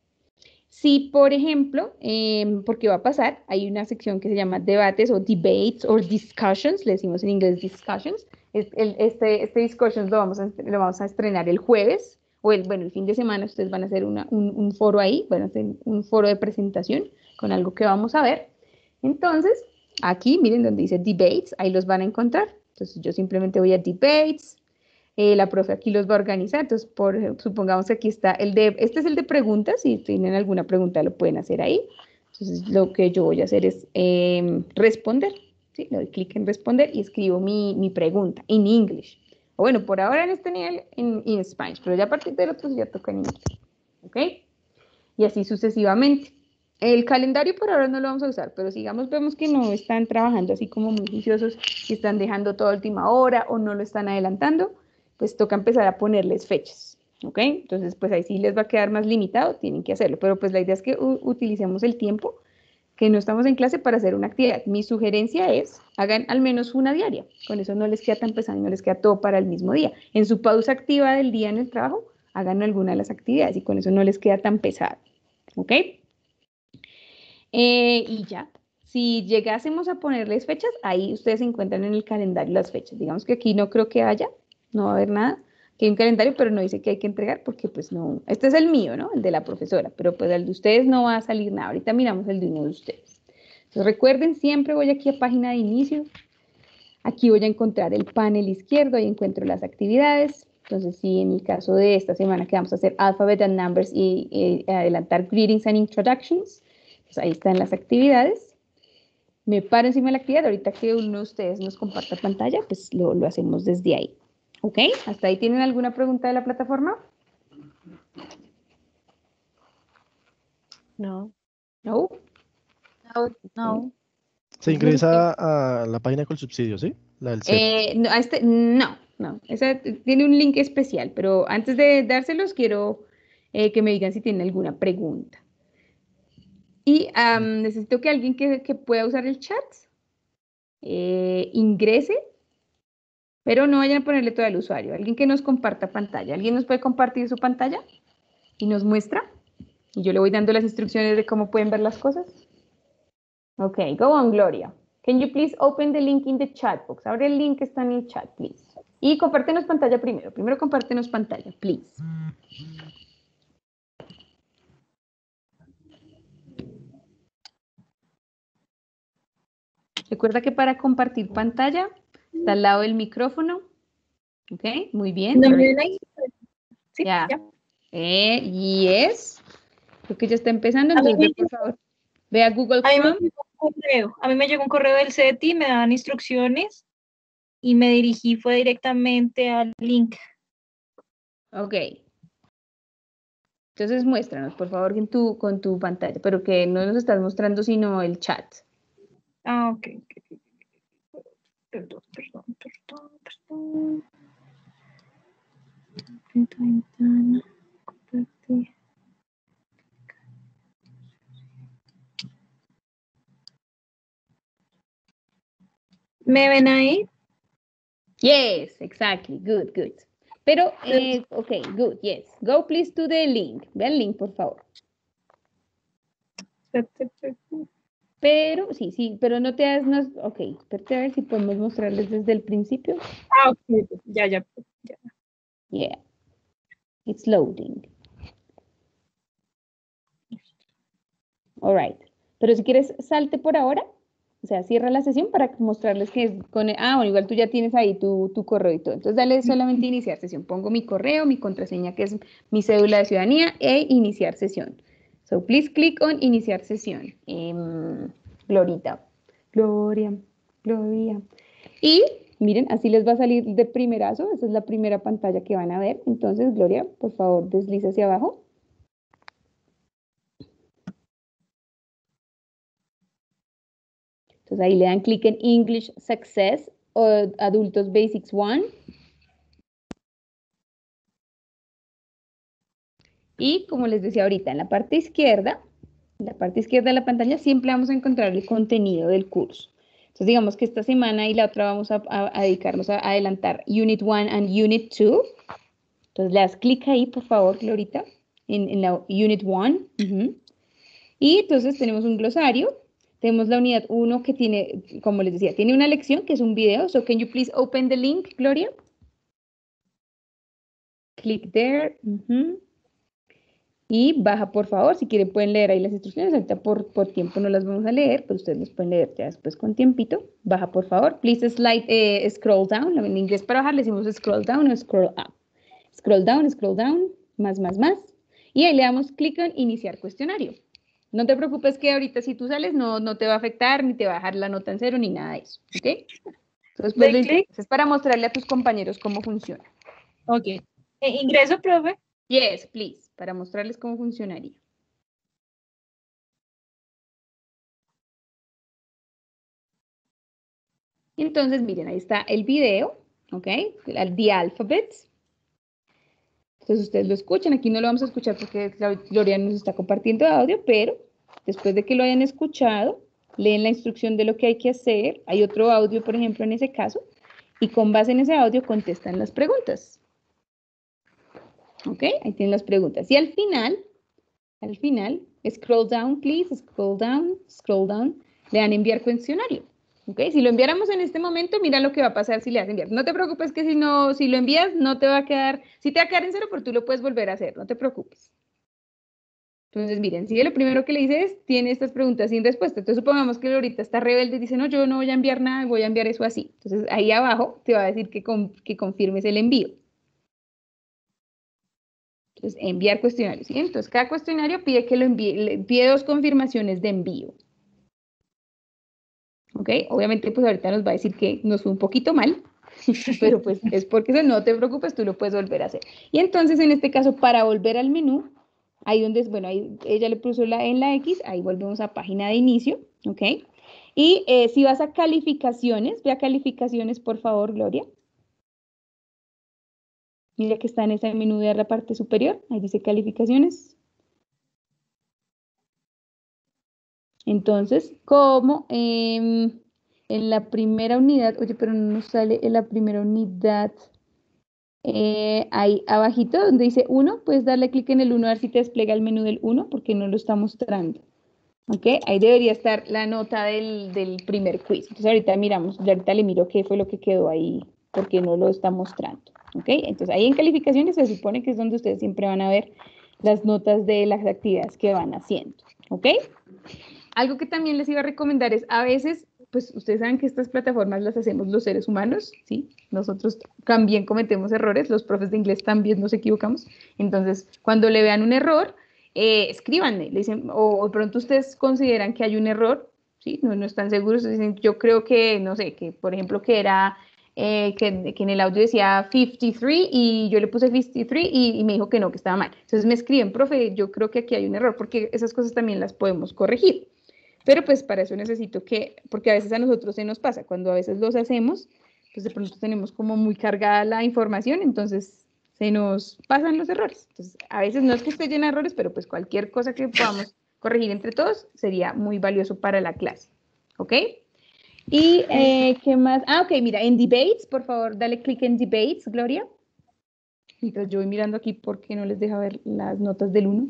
Si, por ejemplo, eh, porque va a pasar, hay una sección que se llama debates o debates o discussions, le decimos en inglés discussions. Este, este, este discussions lo vamos, a, lo vamos a estrenar el jueves, o el, bueno, el fin de semana ustedes van a hacer una, un, un foro ahí, van a hacer un foro de presentación con algo que vamos a ver. Entonces, aquí, miren donde dice debates, ahí los van a encontrar. Entonces, yo simplemente voy a debates. Eh, la profe aquí los va a organizar, entonces por, supongamos que aquí está el de, este es el de preguntas, si tienen alguna pregunta lo pueden hacer ahí. Entonces lo que yo voy a hacer es eh, responder, ¿sí? Le doy clic en responder y escribo mi, mi pregunta en English. O bueno, por ahora en este nivel en, en Spanish, pero ya a partir del otro ya toca en inglés, ¿ok? Y así sucesivamente. El calendario por ahora no lo vamos a usar, pero sigamos, vemos que no están trabajando así como muy juiciosos y están dejando todo a última hora o no lo están adelantando, pues toca empezar a ponerles fechas, ¿ok? Entonces, pues ahí sí les va a quedar más limitado, tienen que hacerlo, pero pues la idea es que utilicemos el tiempo que no estamos en clase para hacer una actividad. Mi sugerencia es, hagan al menos una diaria. Con eso no les queda tan pesado y no les queda todo para el mismo día. En su pausa activa del día en el trabajo, hagan alguna de las actividades y con eso no les queda tan pesado. ¿Ok? Eh, y ya. Si llegásemos a ponerles fechas, ahí ustedes encuentran en el calendario las fechas. Digamos que aquí no creo que haya, no va a haber nada. Aquí hay un calendario, pero no dice que hay que entregar porque pues no. Este es el mío, ¿no? El de la profesora, pero pues el de ustedes no va a salir nada. Ahorita miramos el de uno de ustedes. Entonces recuerden, siempre voy aquí a página de inicio. Aquí voy a encontrar el panel izquierdo, ahí encuentro las actividades. Entonces, si en el caso de esta semana que vamos a hacer Alphabet and Numbers y eh, adelantar Greetings and Introductions, pues ahí están las actividades. Me paro encima de la actividad, ahorita que uno de ustedes nos comparta pantalla, pues lo, lo hacemos desde ahí. ¿Ok? ¿Hasta ahí tienen alguna pregunta de la plataforma?
No.
No.
No, no.
Se ingresa a la página con subsidio, ¿sí? La del set.
Eh, no, a este, no, no. Esa tiene un link especial, pero antes de dárselos quiero eh, que me digan si tienen alguna pregunta. Y um, necesito que alguien que, que pueda usar el chat eh, ingrese, pero no vayan a ponerle todo el usuario. Alguien que nos comparta pantalla. ¿Alguien nos puede compartir su pantalla y nos muestra? Y yo le voy dando las instrucciones de cómo pueden ver las cosas. Ok, go on, Gloria. Can you please open the link in the chat box? Abre el link que está en el chat, please. Y compártenos pantalla primero. Primero compártenos pantalla, please. Recuerda que para compartir pantalla está al lado del micrófono. Ok, muy bien.
¿No me ven ahí? Sí,
Ya.
ya.
Eh, yes. Creo que ya está empezando,
A mí
entonces ve,
me-
por favor. Ve a Google
A mí, me
Chrome.
llegó un correo, a mí me llegó un correo del CETI, me daban instrucciones y me dirigí fue directamente al link.
Ok. Entonces muéstranos, por favor, en tu, con tu pantalla, pero que no nos estás mostrando sino el chat.
Ah, ok. ok. Perdón, perdón, perdón, perdón. Completa ventana, compartir. ¿Me ven ahí?
Yes, exactly. Good, good. Pero, eh, ok, good, yes. Go please to the link. Ve al link, por favor. Pero, sí, sí, pero no te has, no, ok, espérate a ver si podemos mostrarles desde el principio.
Ah, ok, ya, ya, ya.
Yeah, it's loading. All right. Pero si quieres, salte por ahora. O sea, cierra la sesión para mostrarles que es con... Ah, bueno, igual tú ya tienes ahí tu, tu correo y todo. Entonces, dale solamente iniciar sesión. Pongo mi correo, mi contraseña, que es mi cédula de ciudadanía, e iniciar sesión. So, please click on iniciar sesión. Um, Glorita. Gloria. Gloria. Y, miren, así les va a salir de primerazo. Esa es la primera pantalla que van a ver. Entonces, Gloria, por favor, desliza hacia abajo. Entonces ahí le dan clic en English Success o Adultos Basics uno. Y como les decía ahorita, en la parte izquierda, en la parte izquierda de la pantalla siempre vamos a encontrar el contenido del curso. Entonces digamos que esta semana y la otra vamos a, a, a dedicarnos a adelantar Unit uno and Unit dos. Entonces le das clic ahí, por favor, Glorita, en, en la Unit uno. Uh-huh. Y entonces tenemos un glosario. Tenemos la unidad uno que tiene, como les decía, tiene una lección que es un video. So can you please open the link, Gloria? Click there. Uh-huh. Y baja, por favor. Si quieren pueden leer ahí las instrucciones. Ahorita por, por tiempo no las vamos a leer, pero ustedes las pueden leer ya después con tiempito. Baja, por favor. Please slide, eh, scroll down. En inglés para bajar le decimos scroll down o scroll up. Scroll down, scroll down. Más, más, más. Y ahí le damos clic en iniciar cuestionario. No te preocupes que ahorita si tú sales no, no te va a afectar, ni te va a bajar la nota en cero, ni nada de eso, ¿ok? Entonces, pues, lo es para mostrarle a tus compañeros cómo funciona.
Ok. Eh, ¿Ingreso, profe?
Yes, please, para mostrarles cómo funcionaría. Entonces, miren, ahí está el video, ¿ok? The Alphabets. Entonces, ustedes lo escuchan. Aquí no lo vamos a escuchar porque Gloria nos está compartiendo audio, pero después de que lo hayan escuchado, leen la instrucción de lo que hay que hacer. Hay otro audio, por ejemplo, en ese caso, y con base en ese audio contestan las preguntas. ¿Ok? Ahí tienen las preguntas. Y al final, al final, scroll down, please, scroll down, scroll down, le dan enviar cuestionario. ¿Ok? Si lo enviáramos en este momento, mira lo que va a pasar si le das enviar. No te preocupes que si, no, si lo envías, no te va a quedar, si te va a quedar en cero, pero tú lo puedes volver a hacer, no te preocupes. Entonces, miren, si lo primero que le dice es, tiene estas preguntas sin respuesta. Entonces, supongamos que ahorita está rebelde y dice, no, yo no voy a enviar nada, voy a enviar eso así. Entonces, ahí abajo te va a decir que, con, que confirmes el envío. Entonces, enviar cuestionario, ¿sí? Entonces, cada cuestionario pide que lo envíe, le pide dos confirmaciones de envío. ¿Ok? Obviamente, pues ahorita nos va a decir que nos fue un poquito mal, pero pues es porque eso, no te preocupes, tú lo puedes volver a hacer. Y entonces, en este caso, para volver al menú, ahí donde es, bueno, ahí ella le puso la, en la X, ahí volvemos a página de inicio, ¿ok? Y eh, si vas a calificaciones, ve a calificaciones, por favor, Gloria. Mira que está en ese menú de la parte superior, ahí dice calificaciones. Entonces, como eh, en la primera unidad, oye, pero no nos sale en la primera unidad, eh, ahí abajito donde dice uno, puedes darle clic en el uno a ver si te despliega el menú del uno, porque no lo está mostrando. ¿Ok? Ahí debería estar la nota del, del primer quiz. Entonces ahorita miramos, ya ahorita le miro qué fue lo que quedó ahí, porque no lo está mostrando. ¿Ok? Entonces ahí en calificaciones se supone que es donde ustedes siempre van a ver las notas de las actividades que van haciendo. ¿Ok? Algo que también les iba a recomendar es, a veces, pues ustedes saben que estas plataformas las hacemos los seres humanos, ¿sí? Nosotros también cometemos errores, los profes de inglés también nos equivocamos. Entonces, cuando le vean un error, eh, escríbanle, le dicen, o de pronto ustedes consideran que hay un error, ¿sí? No, no están seguros, dicen, yo creo que, no sé, que por ejemplo que era, eh, que, que en el audio decía cincuenta y tres y yo le puse cincuenta y tres y, y me dijo que no, que estaba mal. Entonces me escriben, profe, yo creo que aquí hay un error, porque esas cosas también las podemos corregir. Pero pues para eso necesito que, porque a veces a nosotros se nos pasa, cuando a veces los hacemos, pues de pronto tenemos como muy cargada la información, entonces se nos pasan los errores. Entonces, a veces no es que esté llena de errores, pero pues cualquier cosa que podamos corregir entre todos sería muy valioso para la clase. ¿Ok? Y, eh, ¿qué más? Ah, ok, mira, en Debates, por favor, dale clic en Debates, Gloria. Mientras yo voy mirando aquí, ¿por qué no les deja ver las notas del uno?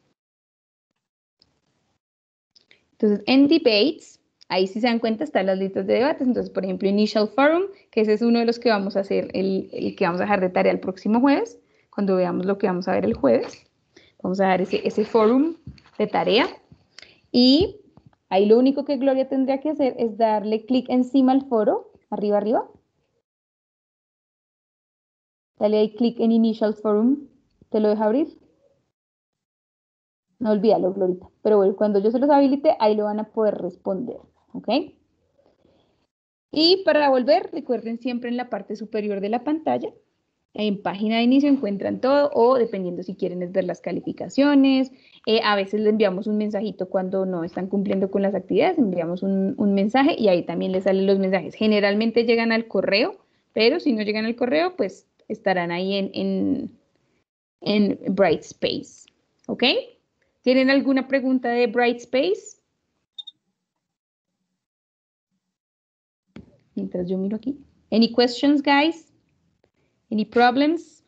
Entonces, en Debates, ahí si se dan cuenta están las listas de debates. Entonces, por ejemplo, Initial Forum, que ese es uno de los que vamos a hacer, el, el que vamos a dejar de tarea el próximo jueves, cuando veamos lo que vamos a ver el jueves. Vamos a dar ese, ese forum de tarea. Y ahí lo único que Gloria tendría que hacer es darle clic encima al foro, arriba, arriba. Dale ahí clic en Initial Forum. ¿Te lo deja abrir? No olvídalo, Glorita. Pero bueno, cuando yo se los habilite, ahí lo van a poder responder. ¿Ok? Y para volver, recuerden siempre en la parte superior de la pantalla, en página de inicio encuentran todo, o dependiendo si quieren es ver las calificaciones. Eh, a veces le enviamos un mensajito cuando no están cumpliendo con las actividades, enviamos un, un mensaje y ahí también les salen los mensajes. Generalmente llegan al correo, pero si no llegan al correo, pues estarán ahí en, en, en Brightspace. ¿Ok? ¿Tienen alguna pregunta de Brightspace? Mientras yo miro aquí. Any questions, guys? Any problems?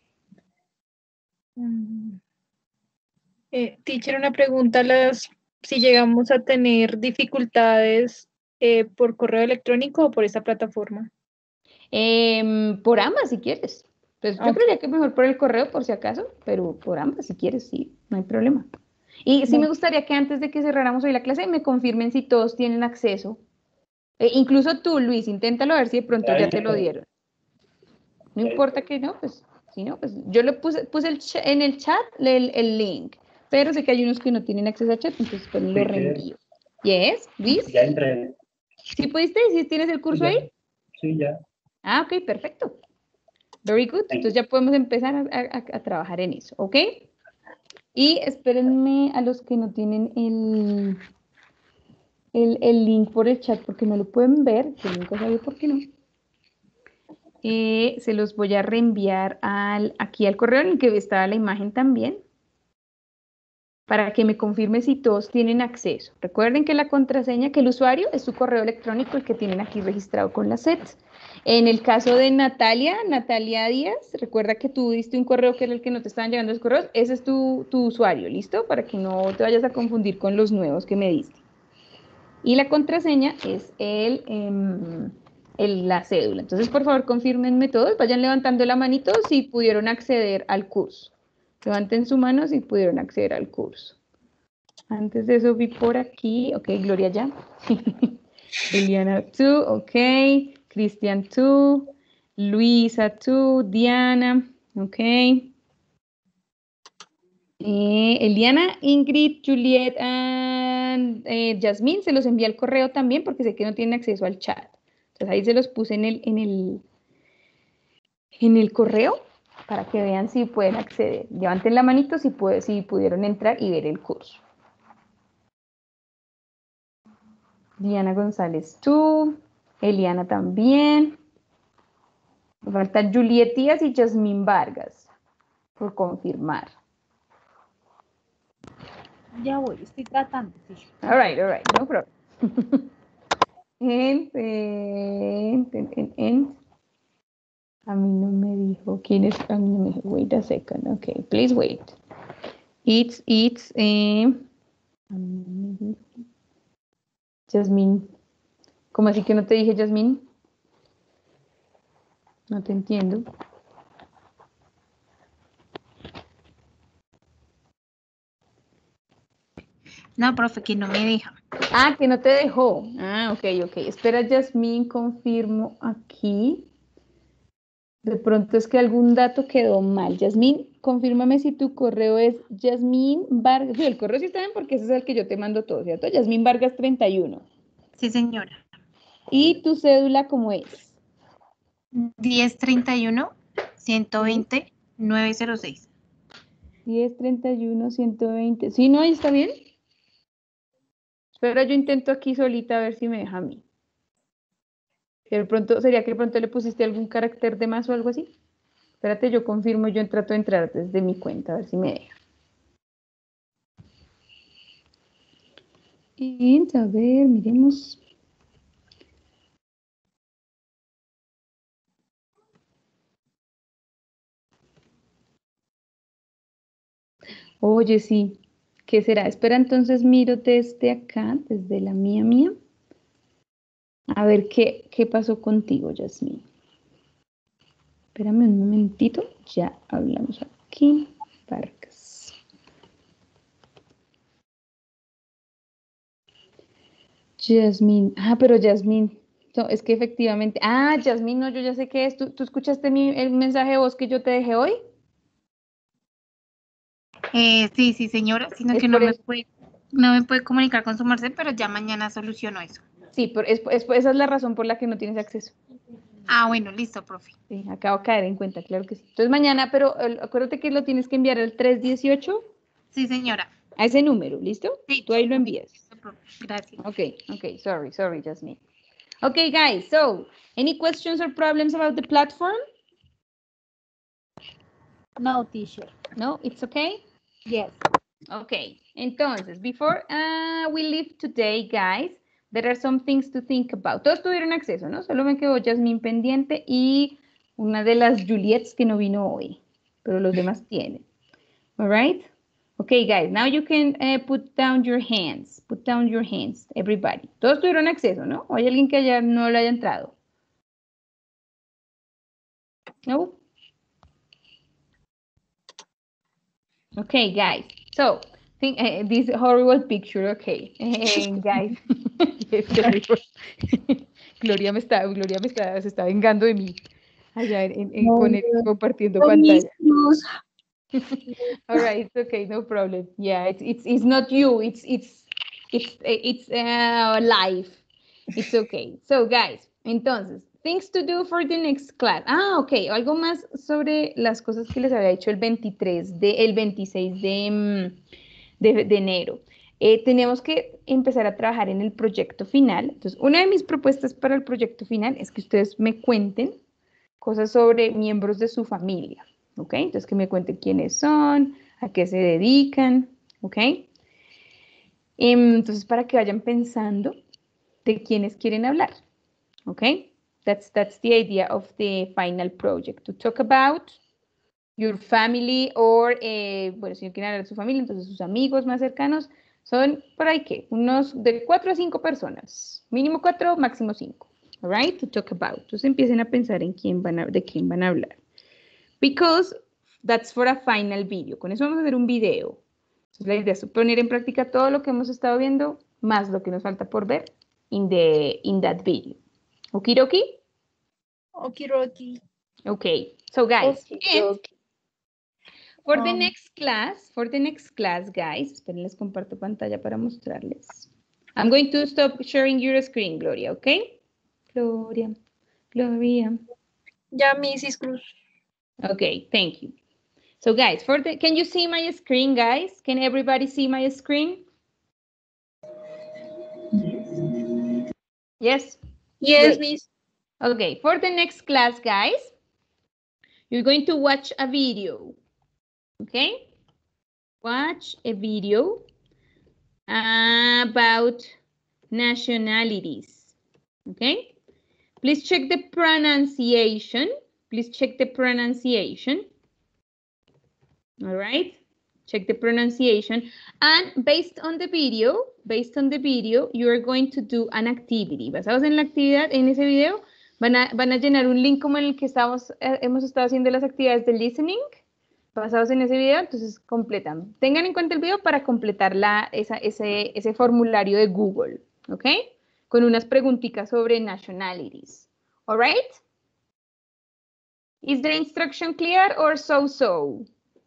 Mm. Eh, teacher, una pregunta, las, si llegamos a tener dificultades eh, por correo electrónico o por esa plataforma.
Eh, por ambas, si quieres. Pues yo
Okay.
creería que mejor por el correo, por si acaso, pero por ambas, si quieres, sí, no hay problema. Y sí
No.
me gustaría que antes de que cerráramos hoy la clase me confirmen si todos tienen acceso. Eh, incluso tú, Luis, inténtalo a ver si de pronto ya te lo dieron. No importa que no, pues, si no, pues yo le puse, puse el cha- en el chat el, el link, pero sé que hay unos que no tienen acceso a chat, entonces pues lo reenvío. ¿Yes, Luis?
Ya entré.
¿Sí pudiste? ¿Sí tienes el curso
Ya.
ahí?
Sí, ya.
Ah, ok, perfecto. Very good. Entonces ya podemos empezar a, a- a trabajar en eso, ¿ok? Y espérenme a los que no tienen el, el, el link por el chat porque no lo pueden ver, yo nunca sabía por qué no. Eh, se los voy a reenviar al, aquí al correo en el que estaba la imagen también. para que me confirme si todos tienen acceso. Recuerden que la contraseña, que el usuario es su correo electrónico, el que tienen aquí registrado con la S E T. En el caso de Natalia, Natalia Díaz, recuerda que tú diste un correo que era el que no te estaban llegando los correos, ese es tu, tu usuario, ¿listo? Para que no te vayas a confundir con los nuevos que me diste. Y la contraseña es el, eh, el, la cédula. Entonces, por favor, confírmenme todos, vayan levantando la manito si pudieron acceder al curso. Levanten su mano si pudieron acceder al curso. Antes de eso vi por aquí, ok, Gloria ya. Eliana tú, ok. Cristian tú. Luisa tú. Diana, ok. Eh, Eliana, Ingrid, Juliet, and, eh, Yasmín, se los envié al correo también porque sé que no tienen acceso al chat. Entonces ahí se los puse en el, en el, en el correo, para que vean si pueden acceder. Levanten la manito si, puede, si pudieron entrar y ver el curso. Diana González, tú. Eliana también. Me faltan Juliet Díaz y Yasmín Vargas, por confirmar.
Ya voy, estoy tratando. Sí.
All right, all right, no problem. en, en, en, en, en. A mí no me dijo quién es. A mí no me dijo. Wait a second. Okay, please wait. It's, it's, eh, Yasmín. ¿Cómo así que no te dije, Yasmín? No te entiendo.
No, profe, que no me deja.
Ah, que no te dejó. Ah, ok, ok. Espera, Yasmín, confirmo aquí. De pronto es que algún dato quedó mal. Yasmín, confírmame si tu correo es Yasmín Vargas. Sí, el correo sí está bien porque ese es el que yo te mando todo, ¿cierto? Yasmín Vargas treinta y uno.
Sí, señora.
¿Y tu cédula cómo es?
diez treinta y uno, ciento veinte, novecientos seis.
diez treinta y uno, ciento veinte. ¿Sí, no? ¿Ahí está bien? Espera, yo intento aquí solita a ver si me deja a mí. De pronto, ¿sería que de pronto le pusiste algún carácter de más o algo así? Espérate, yo confirmo, yo trato de entrar desde mi cuenta, a ver si me deja. Y, a ver, miremos. Oye, sí. ¿Qué será? Espera, entonces miro desde acá, desde la mía mía. A ver qué, qué pasó contigo, Yasmín. Espérame un momentito. Ya hablamos aquí. Vargas. Yasmín. Ah, pero Yasmín. No, es que efectivamente. Ah, Yasmín, no, yo ya sé qué es. ¿Tú, tú escuchaste mi, el mensaje de voz que yo te dejé hoy?
Eh, sí, sí, señora, sino
Es
que no
por
me,
eso.
puede, no me puede comunicar con su merced, pero ya mañana soluciono eso.
Sí, pero es, es- esa es la razón por la que no tienes acceso.
Ah, bueno, listo, profe.
Sí, acabo de caer en cuenta, claro que sí. Entonces mañana, pero eh, acuérdate que lo tienes que enviar al tres dieciocho
Sí, señora.
a ese número, ¿listo?
Sí.
Tú ahí lo
Sí,
envías.
listo, profe. Gracias.
Okay, okay, sorry, sorry, Jasmine. Okay, guys, so any questions or problems about the platform?
No, teacher.
No, it's okay?
Yes.
Okay, entonces, before uh, we leave today, guys, there are some things to think about. Todos tuvieron acceso, ¿no? Solo me quedó Jasmine pendiente y una de las Juliets que no vino hoy, pero los demás tienen. All right? Okay, guys, now you can uh, put down your hands. Put down your hands, everybody. Todos tuvieron acceso, ¿no? ¿O hay alguien que haya, no lo haya entrado? No? Okay, guys. So, think uh, this horrible picture, okay. Uh, guys. Yes, terrible. Gloria me está, Gloria me está, se está vengando de mí. Allá en, en, con el, compartiendo pantalla. All right, it's okay, no problem. Yeah, it's it's it's not you. It's it's it's it's uh, live. It's okay. So, guys, entonces, things to do for the next class. Ah, ok. Algo más sobre las cosas que les había dicho el veintitrés de el veintiséis de, de, de enero. Eh, tenemos que empezar a trabajar en el proyecto final. Entonces, una de mis propuestas para el proyecto final es que ustedes me cuenten cosas sobre miembros de su familia. ¿Ok? Entonces, que me cuenten quiénes son, a qué se dedican, ¿ok? Em, Entonces, para que vayan pensando de quiénes quieren hablar, ¿ok? That's, that's the idea of the final project, to talk about your family or, eh, bueno, si no quieren hablar de su familia, entonces sus amigos más cercanos son por ahí que unos de cuatro a cinco personas, mínimo cuatro, máximo cinco, all right, to talk about. Entonces empiecen a pensar en quién van a, de quién van a hablar. Because that's for a final video. Con eso vamos a hacer un video. Entonces la idea es poner en práctica todo lo que hemos estado viendo, más lo que nos falta por ver in, the, in that video. Okidoki?
Okidoki.
Okay, so guys, and for the
Um,
next class, for the next class, guys, esperen, les comparto pantalla para mostrarles. I'm going to stop sharing your screen, Gloria, okay? Gloria, Gloria.
Ya, Missus Cruz.
Okay, thank you. So guys, for the, can you see my screen, guys? Can everybody see my screen? Yes?
Yes,
Great.
Miss.
Okay, for the next class, guys, you're going to watch a video, okay? Watch a video about nationalities, okay? Please check the pronunciation. Please check the pronunciation. All right, check the pronunciation. And based on the video, based on the video, you are going to do an activity. Basados en la actividad, en ese video, van a, van a llenar un link como en el que estamos, eh, hemos estado haciendo las actividades de listening. Basados en ese video, entonces completan. Tengan en cuenta el video para completar la, esa, ese, ese formulario de Google, ¿ok? Con unas preguntitas sobre nationalities. All right? Is the instruction clear or so-so?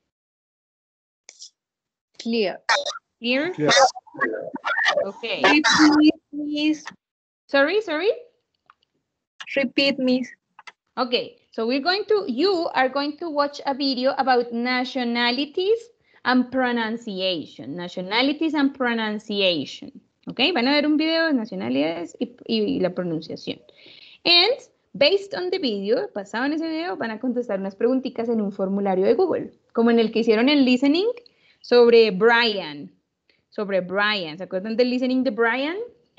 Clear.
Clear?
Clear.
Okay.
Repeat, Miss.
Sorry, sorry?
Repeat, Miss.
Okay, so we're going to, you are going to watch a video about nationalities and pronunciation. Nationalities and pronunciation. Okay, van a ver un video de nacionalidades y, y la pronunciación. And based on the video, basado en ese video, van a contestar unas preguntitas en un formulario de Google, como en el que hicieron el listening sobre Brian. Sobre Brian. ¿Se acuerdan del listening de Brian?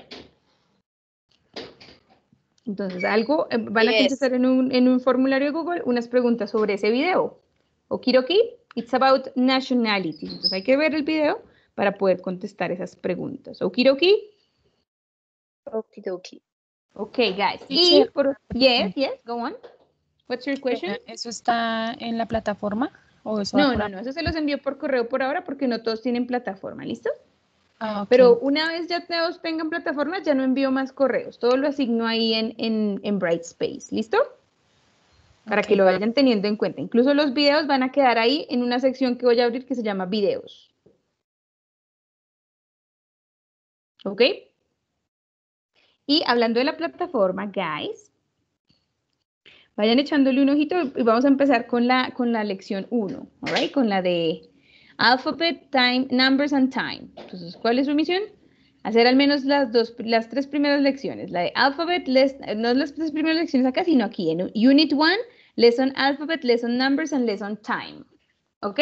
Entonces, algo, eh, van a
Yes.
contestar en un, en un formulario de Google unas preguntas sobre ese video. Okidoki, it's about nationalities. Entonces, hay que ver el video para poder contestar esas preguntas. Okidoki.
Okidoki.
Okay, guys. Y
Teacher.
por, yes, yes, go on. What's your question?
¿Eso está en la plataforma? ¿O eso va
No,
por
no,
ahí?
no, eso se los envío por correo por ahora porque no todos tienen plataforma, ¿listo?
Ah, ok.
Pero una vez ya todos tengan plataforma, ya no envío más correos. Todo lo asigno ahí en, en, en Brightspace, ¿listo? Para
Ok.
que lo vayan teniendo en cuenta. Incluso los videos van a quedar ahí en una sección que voy a abrir que se llama videos. ¿Ok? Y hablando de la plataforma, guys, vayan echándole un ojito y vamos a empezar con la, con la lección uno, all right? Con la de Alphabet, Time, Numbers and Time. Entonces, ¿cuál es su misión? Hacer al menos las, dos, las tres primeras lecciones. La de Alphabet, les, no las tres primeras lecciones acá, sino aquí en Unit one, Lesson Alphabet, Lesson Numbers and Lesson Time. ¿Ok?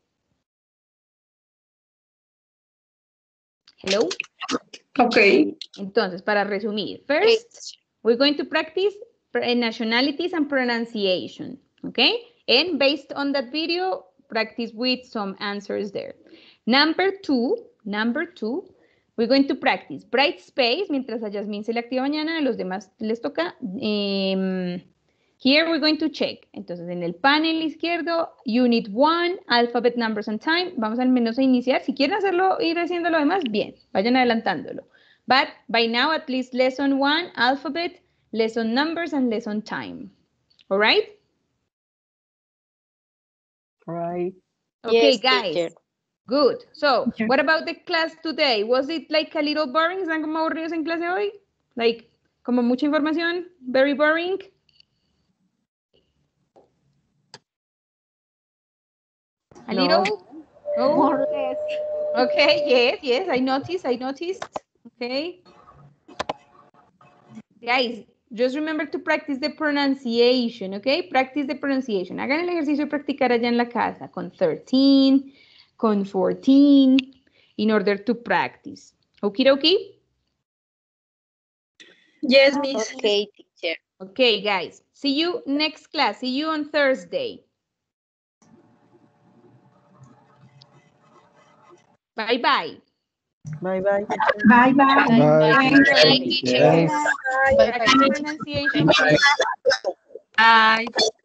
Hello?
Okay.
Entonces, para resumir, first, we're going to practice nationalities and pronunciation, okay? And based on that video, practice with some answers there. Number two, number two, we're going to practice Brightspace, mientras a Yasmin se le activa mañana, a los demás les toca. Um, here we're going to check. Entonces, en el panel izquierdo, Unit one, Alphabet, Numbers and Time. Vamos al menos a iniciar. Si quieren hacerlo, ir haciendo lo demás, bien, vayan adelantándolo. But by now, at least lesson one, alphabet, lesson numbers, and lesson time. All right?
Right.
Okay,
Yes,
guys.
teacher.
Good. So,
Teacher.
what about the class today? Was it like a little boring? ¿Están como aburridos en clase hoy? Like, como mucha información? Very boring? A
No.
little? No?
More or less.
Okay, yes, yes, I noticed, I noticed. Okay. Guys, just remember to practice the pronunciation, okay? Practice the pronunciation. Hagan el ejercicio de practicar allá en la casa con thirteen, con fourteen, in order to practice. Okie dokie?
Yes, Miss.
Okay, teacher.
Okay, guys. See you next class. See you on Thursday. Bye-bye.
Bye-bye.
Bye bye.
Bye.
Thursday.
Thanks.
Practice pronunciation.
Bye.